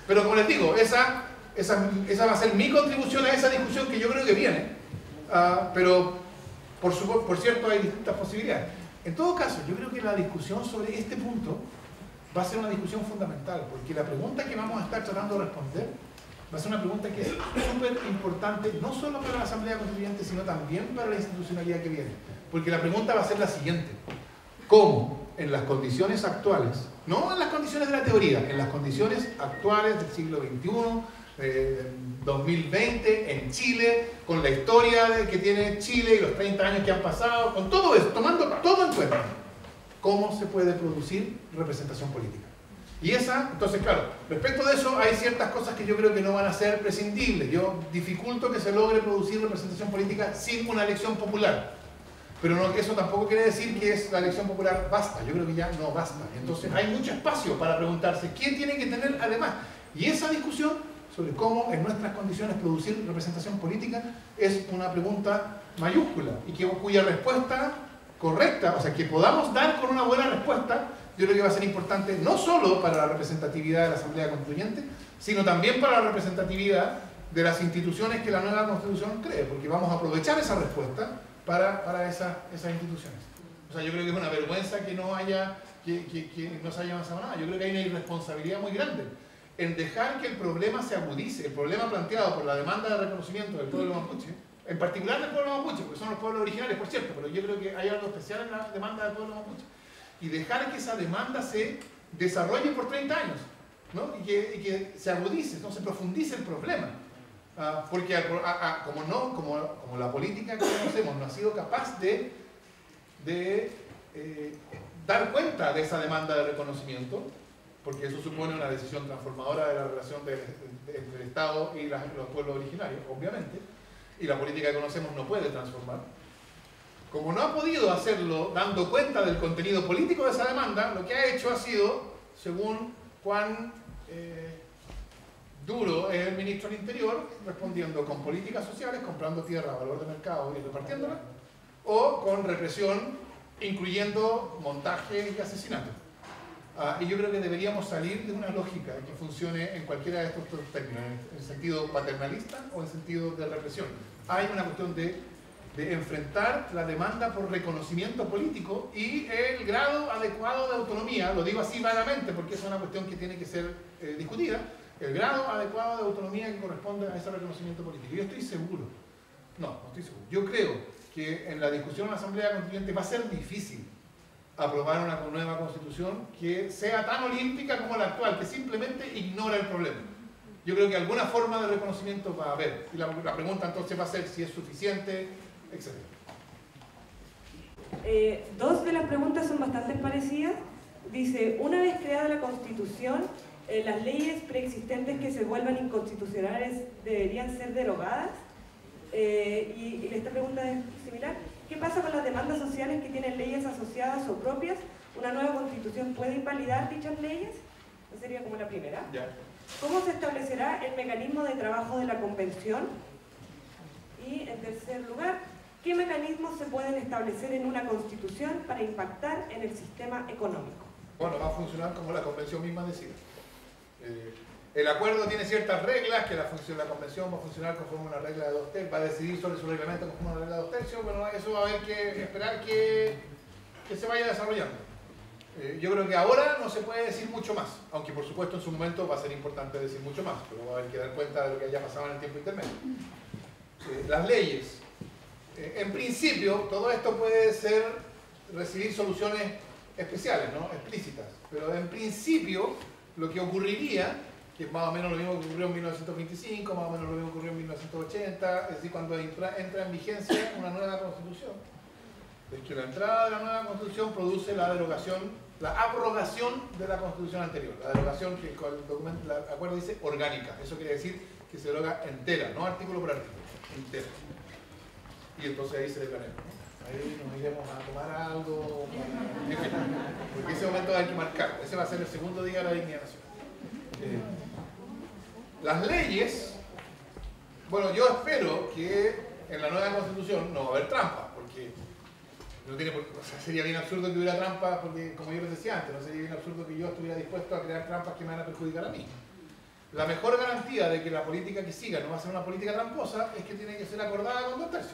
Pero como les digo, esa va a ser mi contribución a esa discusión que yo creo que viene. Pero, por cierto, hay distintas posibilidades. En todo caso, yo creo que la discusión sobre este punto va a ser una discusión fundamental, porque la pregunta que vamos a estar tratando de responder va a ser una pregunta que es súper importante, no solo para la Asamblea Constituyente, sino también para la institucionalidad que viene. Porque la pregunta va a ser la siguiente: ¿cómo en las condiciones actuales, no en las condiciones de la teoría, en las condiciones actuales del siglo XXI, 2020, en Chile, con la historia que tiene Chile y los 30 años que han pasado, con todo eso, tomando todo en cuenta, cómo se puede producir representación política? Y entonces claro, respecto de eso hay ciertas cosas que yo creo que no van a ser prescindibles. Yo dificulto que se logre producir representación política sin una elección popular. Pero no, eso tampoco quiere decir que la elección popular basta. Yo creo que ya no basta. Entonces hay mucho espacio para preguntarse quién tiene que tener además. Y esa discusión sobre cómo en nuestras condiciones producir representación política es una pregunta mayúscula y cuya respuesta correcta, o sea, que podamos dar con una buena respuesta, yo creo que va a ser importante no solo para la representatividad de la Asamblea Constituyente, sino también para la representatividad de las instituciones que la nueva Constitución cree, porque vamos a aprovechar esa respuesta para esas instituciones. O sea, yo creo que es una vergüenza que no se haya avanzado nada. Yo creo que hay una irresponsabilidad muy grande en dejar que el problema se agudice, el problema planteado por la demanda de reconocimiento del pueblo mapuche, en particular del pueblo mapuche, porque son los pueblos originarios, por cierto, pero yo creo que hay algo especial en la demanda del pueblo mapuche, y dejar que esa demanda se desarrolle por 30 años, ¿no? y que se agudice, no se profundice el problema. Porque como la política que conocemos no ha sido capaz de dar cuenta de esa demanda de reconocimiento, porque eso supone una decisión transformadora de la relación entre el Estado y los pueblos originarios, obviamente, y la política que conocemos no puede transformar. Como no ha podido hacerlo dando cuenta del contenido político de esa demanda, lo que ha hecho ha sido, según Juan Duro es el ministro del Interior, respondiendo con políticas sociales, comprando tierra a valor de mercado y repartiéndola, o con represión, incluyendo montaje y asesinato. Y yo creo que deberíamos salir de una lógica que funcione en cualquiera de estos términos, en sentido paternalista o en sentido de represión. Hay una cuestión de enfrentar la demanda por reconocimiento político y el grado adecuado de autonomía, lo digo así vagamente porque es una cuestión que tiene que ser discutida, el grado adecuado de autonomía que corresponde a ese reconocimiento político. Yo estoy seguro, no estoy seguro, yo creo que en la discusión en la Asamblea Constituyente va a ser difícil aprobar una nueva constitución que sea tan olímpica como la actual, que simplemente ignora el problema. Yo creo que alguna forma de reconocimiento va a haber, y la pregunta entonces va a ser si es suficiente, etc. Dos de las preguntas son bastante parecidas. Dice, una vez creada la Constitución, ¿las leyes preexistentes que se vuelvan inconstitucionales deberían ser derogadas? Y esta pregunta es similar. ¿Qué pasa con las demandas sociales que tienen leyes asociadas o propias? ¿Una nueva Constitución puede invalidar dichas leyes? Esa sería como la primera. ¿Cómo se establecerá el mecanismo de trabajo de la Convención? Y en tercer lugar, ¿qué mecanismos se pueden establecer en una Constitución para impactar en el sistema económico? Bueno, va a funcionar como la Convención misma decide. El acuerdo tiene ciertas reglas, que la Convención va a funcionar conforme una regla de 2 tercios, va a decidir sobre su reglamento conforme una regla de 2 tercios, bueno, eso va a haber que esperar que se vaya desarrollando. Yo creo que ahora no se puede decir mucho más, aunque por supuesto en su momento va a ser importante decir mucho más, pero va a haber que dar cuenta de lo que haya pasado en el tiempo intermedio. Las leyes. En principio, todo esto puede recibir soluciones especiales, ¿no? Explícitas, pero en principio lo que ocurriría, que es más o menos lo mismo que ocurrió en 1925, más o menos lo mismo que ocurrió en 1980, es decir, cuando entra en vigencia una nueva constitución, es que la entrada de la nueva constitución produce la abrogación de la constitución anterior. La derogación que el acuerdo dice orgánica, eso quiere decir que se deroga entera, no artículo por artículo, entera. Y entonces ahí se declara, ¿no? Ahí nos iremos a tomar algo, porque ese momento hay que marcar, ese va a ser el segundo día de la dignidad nacional. Las leyes, bueno, yo espero que en la nueva constitución no va a haber trampa, porque no tiene por qué, o sea, sería bien absurdo que hubiera trampa, porque como yo les decía antes, no sería bien absurdo que yo estuviera dispuesto a crear trampas que me van a perjudicar a mí. la mejor garantía de que la política que siga no va a ser una política tramposa es que tiene que ser acordada con 2/3.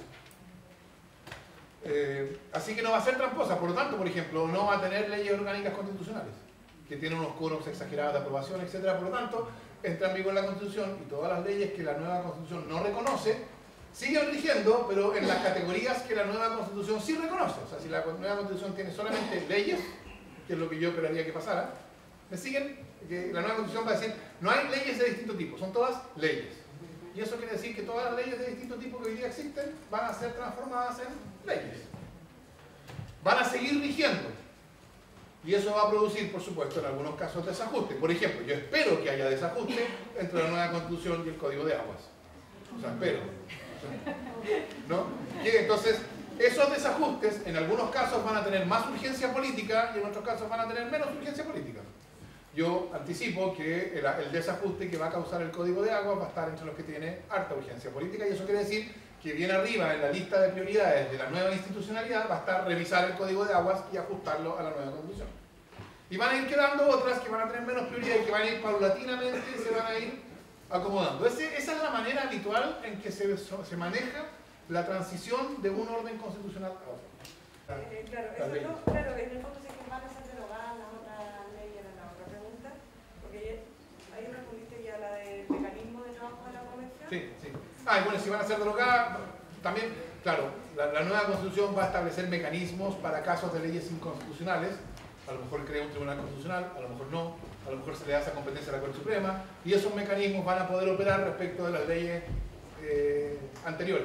Así que no va a ser tramposa, por lo tanto, por ejemplo, no va a tener leyes orgánicas constitucionales, que tienen unos quórums exagerados de aprobación, etc. Por lo tanto, entra en vigor la Constitución y todas las leyes que la nueva Constitución no reconoce, siguen rigiendo, pero en las categorías que la nueva Constitución sí reconoce. O sea, si la nueva Constitución tiene solamente leyes, que es lo que yo esperaría que pasara, me siguen, que la nueva Constitución va a decir, no hay leyes de distinto tipo, son todas leyes. Y eso quiere decir que todas las leyes de distinto tipo que hoy día existen van a ser transformadas en leyes. Van a seguir rigiendo. Y eso va a producir, por supuesto, en algunos casos desajustes. Por ejemplo, yo espero que haya desajuste entre la nueva Constitución y el Código de Aguas. O sea, espero. ¿No? Y entonces, esos desajustes en algunos casos van a tener más urgencia política y en otros casos van a tener menos urgencia política. Yo anticipo que el desajuste que va a causar el Código de Aguas va a estar entre los que tiene harta urgencia política, y eso quiere decir que bien arriba en la lista de prioridades de la nueva institucionalidad va a estar revisar el Código de Aguas y ajustarlo a la nueva Constitución. Y van a ir quedando otras que van a tener menos prioridad y que van a ir paulatinamente y se van a ir acomodando. Esa es la manera habitual en que se maneja la transición de un orden constitucional a otro. Claro, eso no, claro, en el fondo sí que van a ser derogadas las otras leyes, era la otra pregunta, porque ahí respondiste ya la del mecanismo de trabajo de la convención. Sí, sí. Y bueno, si van a ser derogadas, también, claro, la nueva Constitución va a establecer mecanismos para casos de leyes inconstitucionales. A lo mejor crea un tribunal constitucional, a lo mejor no, a lo mejor se le da esa competencia a la Corte Suprema, y esos mecanismos van a poder operar respecto de las leyes anteriores.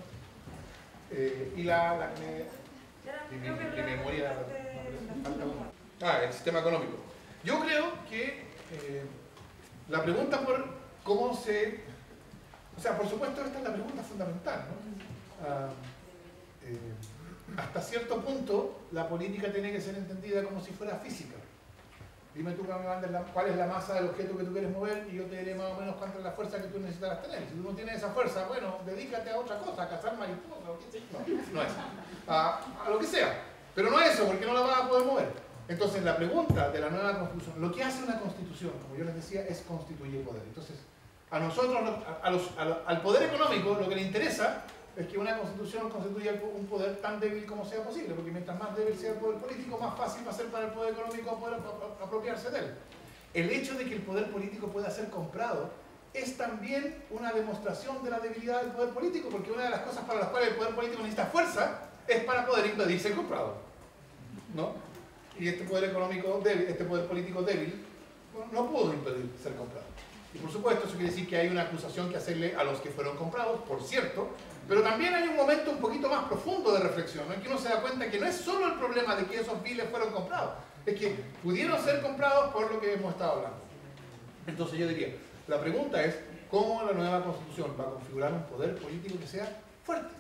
Y la mi memoria el sistema económico. Yo creo que la pregunta por cómo se... O sea, por supuesto esta es la pregunta fundamental, ¿no? Hasta cierto punto la política tiene que ser entendida como si fuera física. Dime tú, cuál es la masa del objeto que tú quieres mover y yo te diré más o menos cuánta es la fuerza que tú necesitas tener. Si tú no tienes esa fuerza, bueno, dedícate a otra cosa, a cazar mariposas o qué sé yo. No es. A lo que sea. Pero no es eso, porque no la vas a poder mover. Entonces la pregunta de la nueva Constitución, lo que hace una Constitución, como yo les decía, es constituir poder. Entonces, a nosotros, al poder económico, lo que le interesa es que una Constitución constituya un poder tan débil como sea posible, porque mientras más débil sea el poder político, más fácil va a ser para el poder económico poder apropiarse de él. El hecho de que el poder político pueda ser comprado es también una demostración de la debilidad del poder político, porque una de las cosas para las cuales el poder político necesita fuerza es para poder impedir ser comprado, ¿no? Y este poder económico débil, este poder político débil, no pudo impedir ser comprado. Y por supuesto eso quiere decir que hay una acusación que hacerle a los que fueron comprados, por cierto, pero también hay un momento un poquito más profundo de reflexión, ¿no? En que uno se da cuenta que no es solo el problema de que esos biles fueron comprados, es que pudieron ser comprados por lo que hemos estado hablando. Entonces yo diría, la pregunta es, ¿cómo la nueva Constitución va a configurar un poder político que sea fuerte?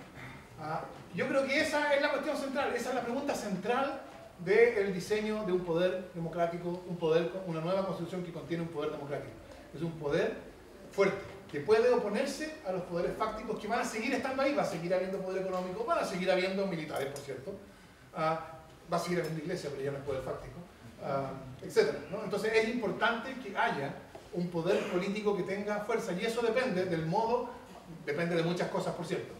Yo creo que esa es la cuestión central, esa es la pregunta central del diseño de un poder democrático, una nueva Constitución que contiene un poder democrático. Es un poder fuerte, que puede oponerse a los poderes fácticos que van a seguir estando ahí. Va a seguir habiendo poder económico, van a seguir habiendo militares, por cierto, va a seguir habiendo iglesia, pero ya no es poder fáctico, etc., ¿no? Entonces es importante que haya un poder político que tenga fuerza, y eso depende del modo, depende de muchas cosas, por cierto.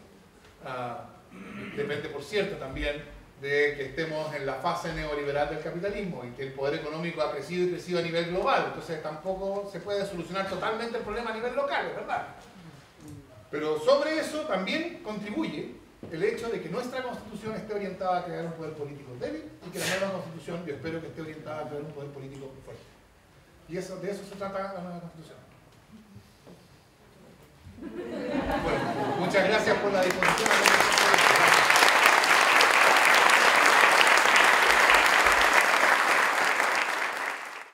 Depende, por cierto, también de que estemos en la fase neoliberal del capitalismo y que el poder económico ha crecido y crecido a nivel global, entonces tampoco se puede solucionar totalmente el problema a nivel local, es verdad. Pero sobre eso también contribuye el hecho de que nuestra Constitución esté orientada a crear un poder político débil y que la nueva Constitución, yo espero que esté orientada a crear un poder político fuerte. Y de eso se trata la nueva Constitución. Bueno, muchas gracias por la disposición.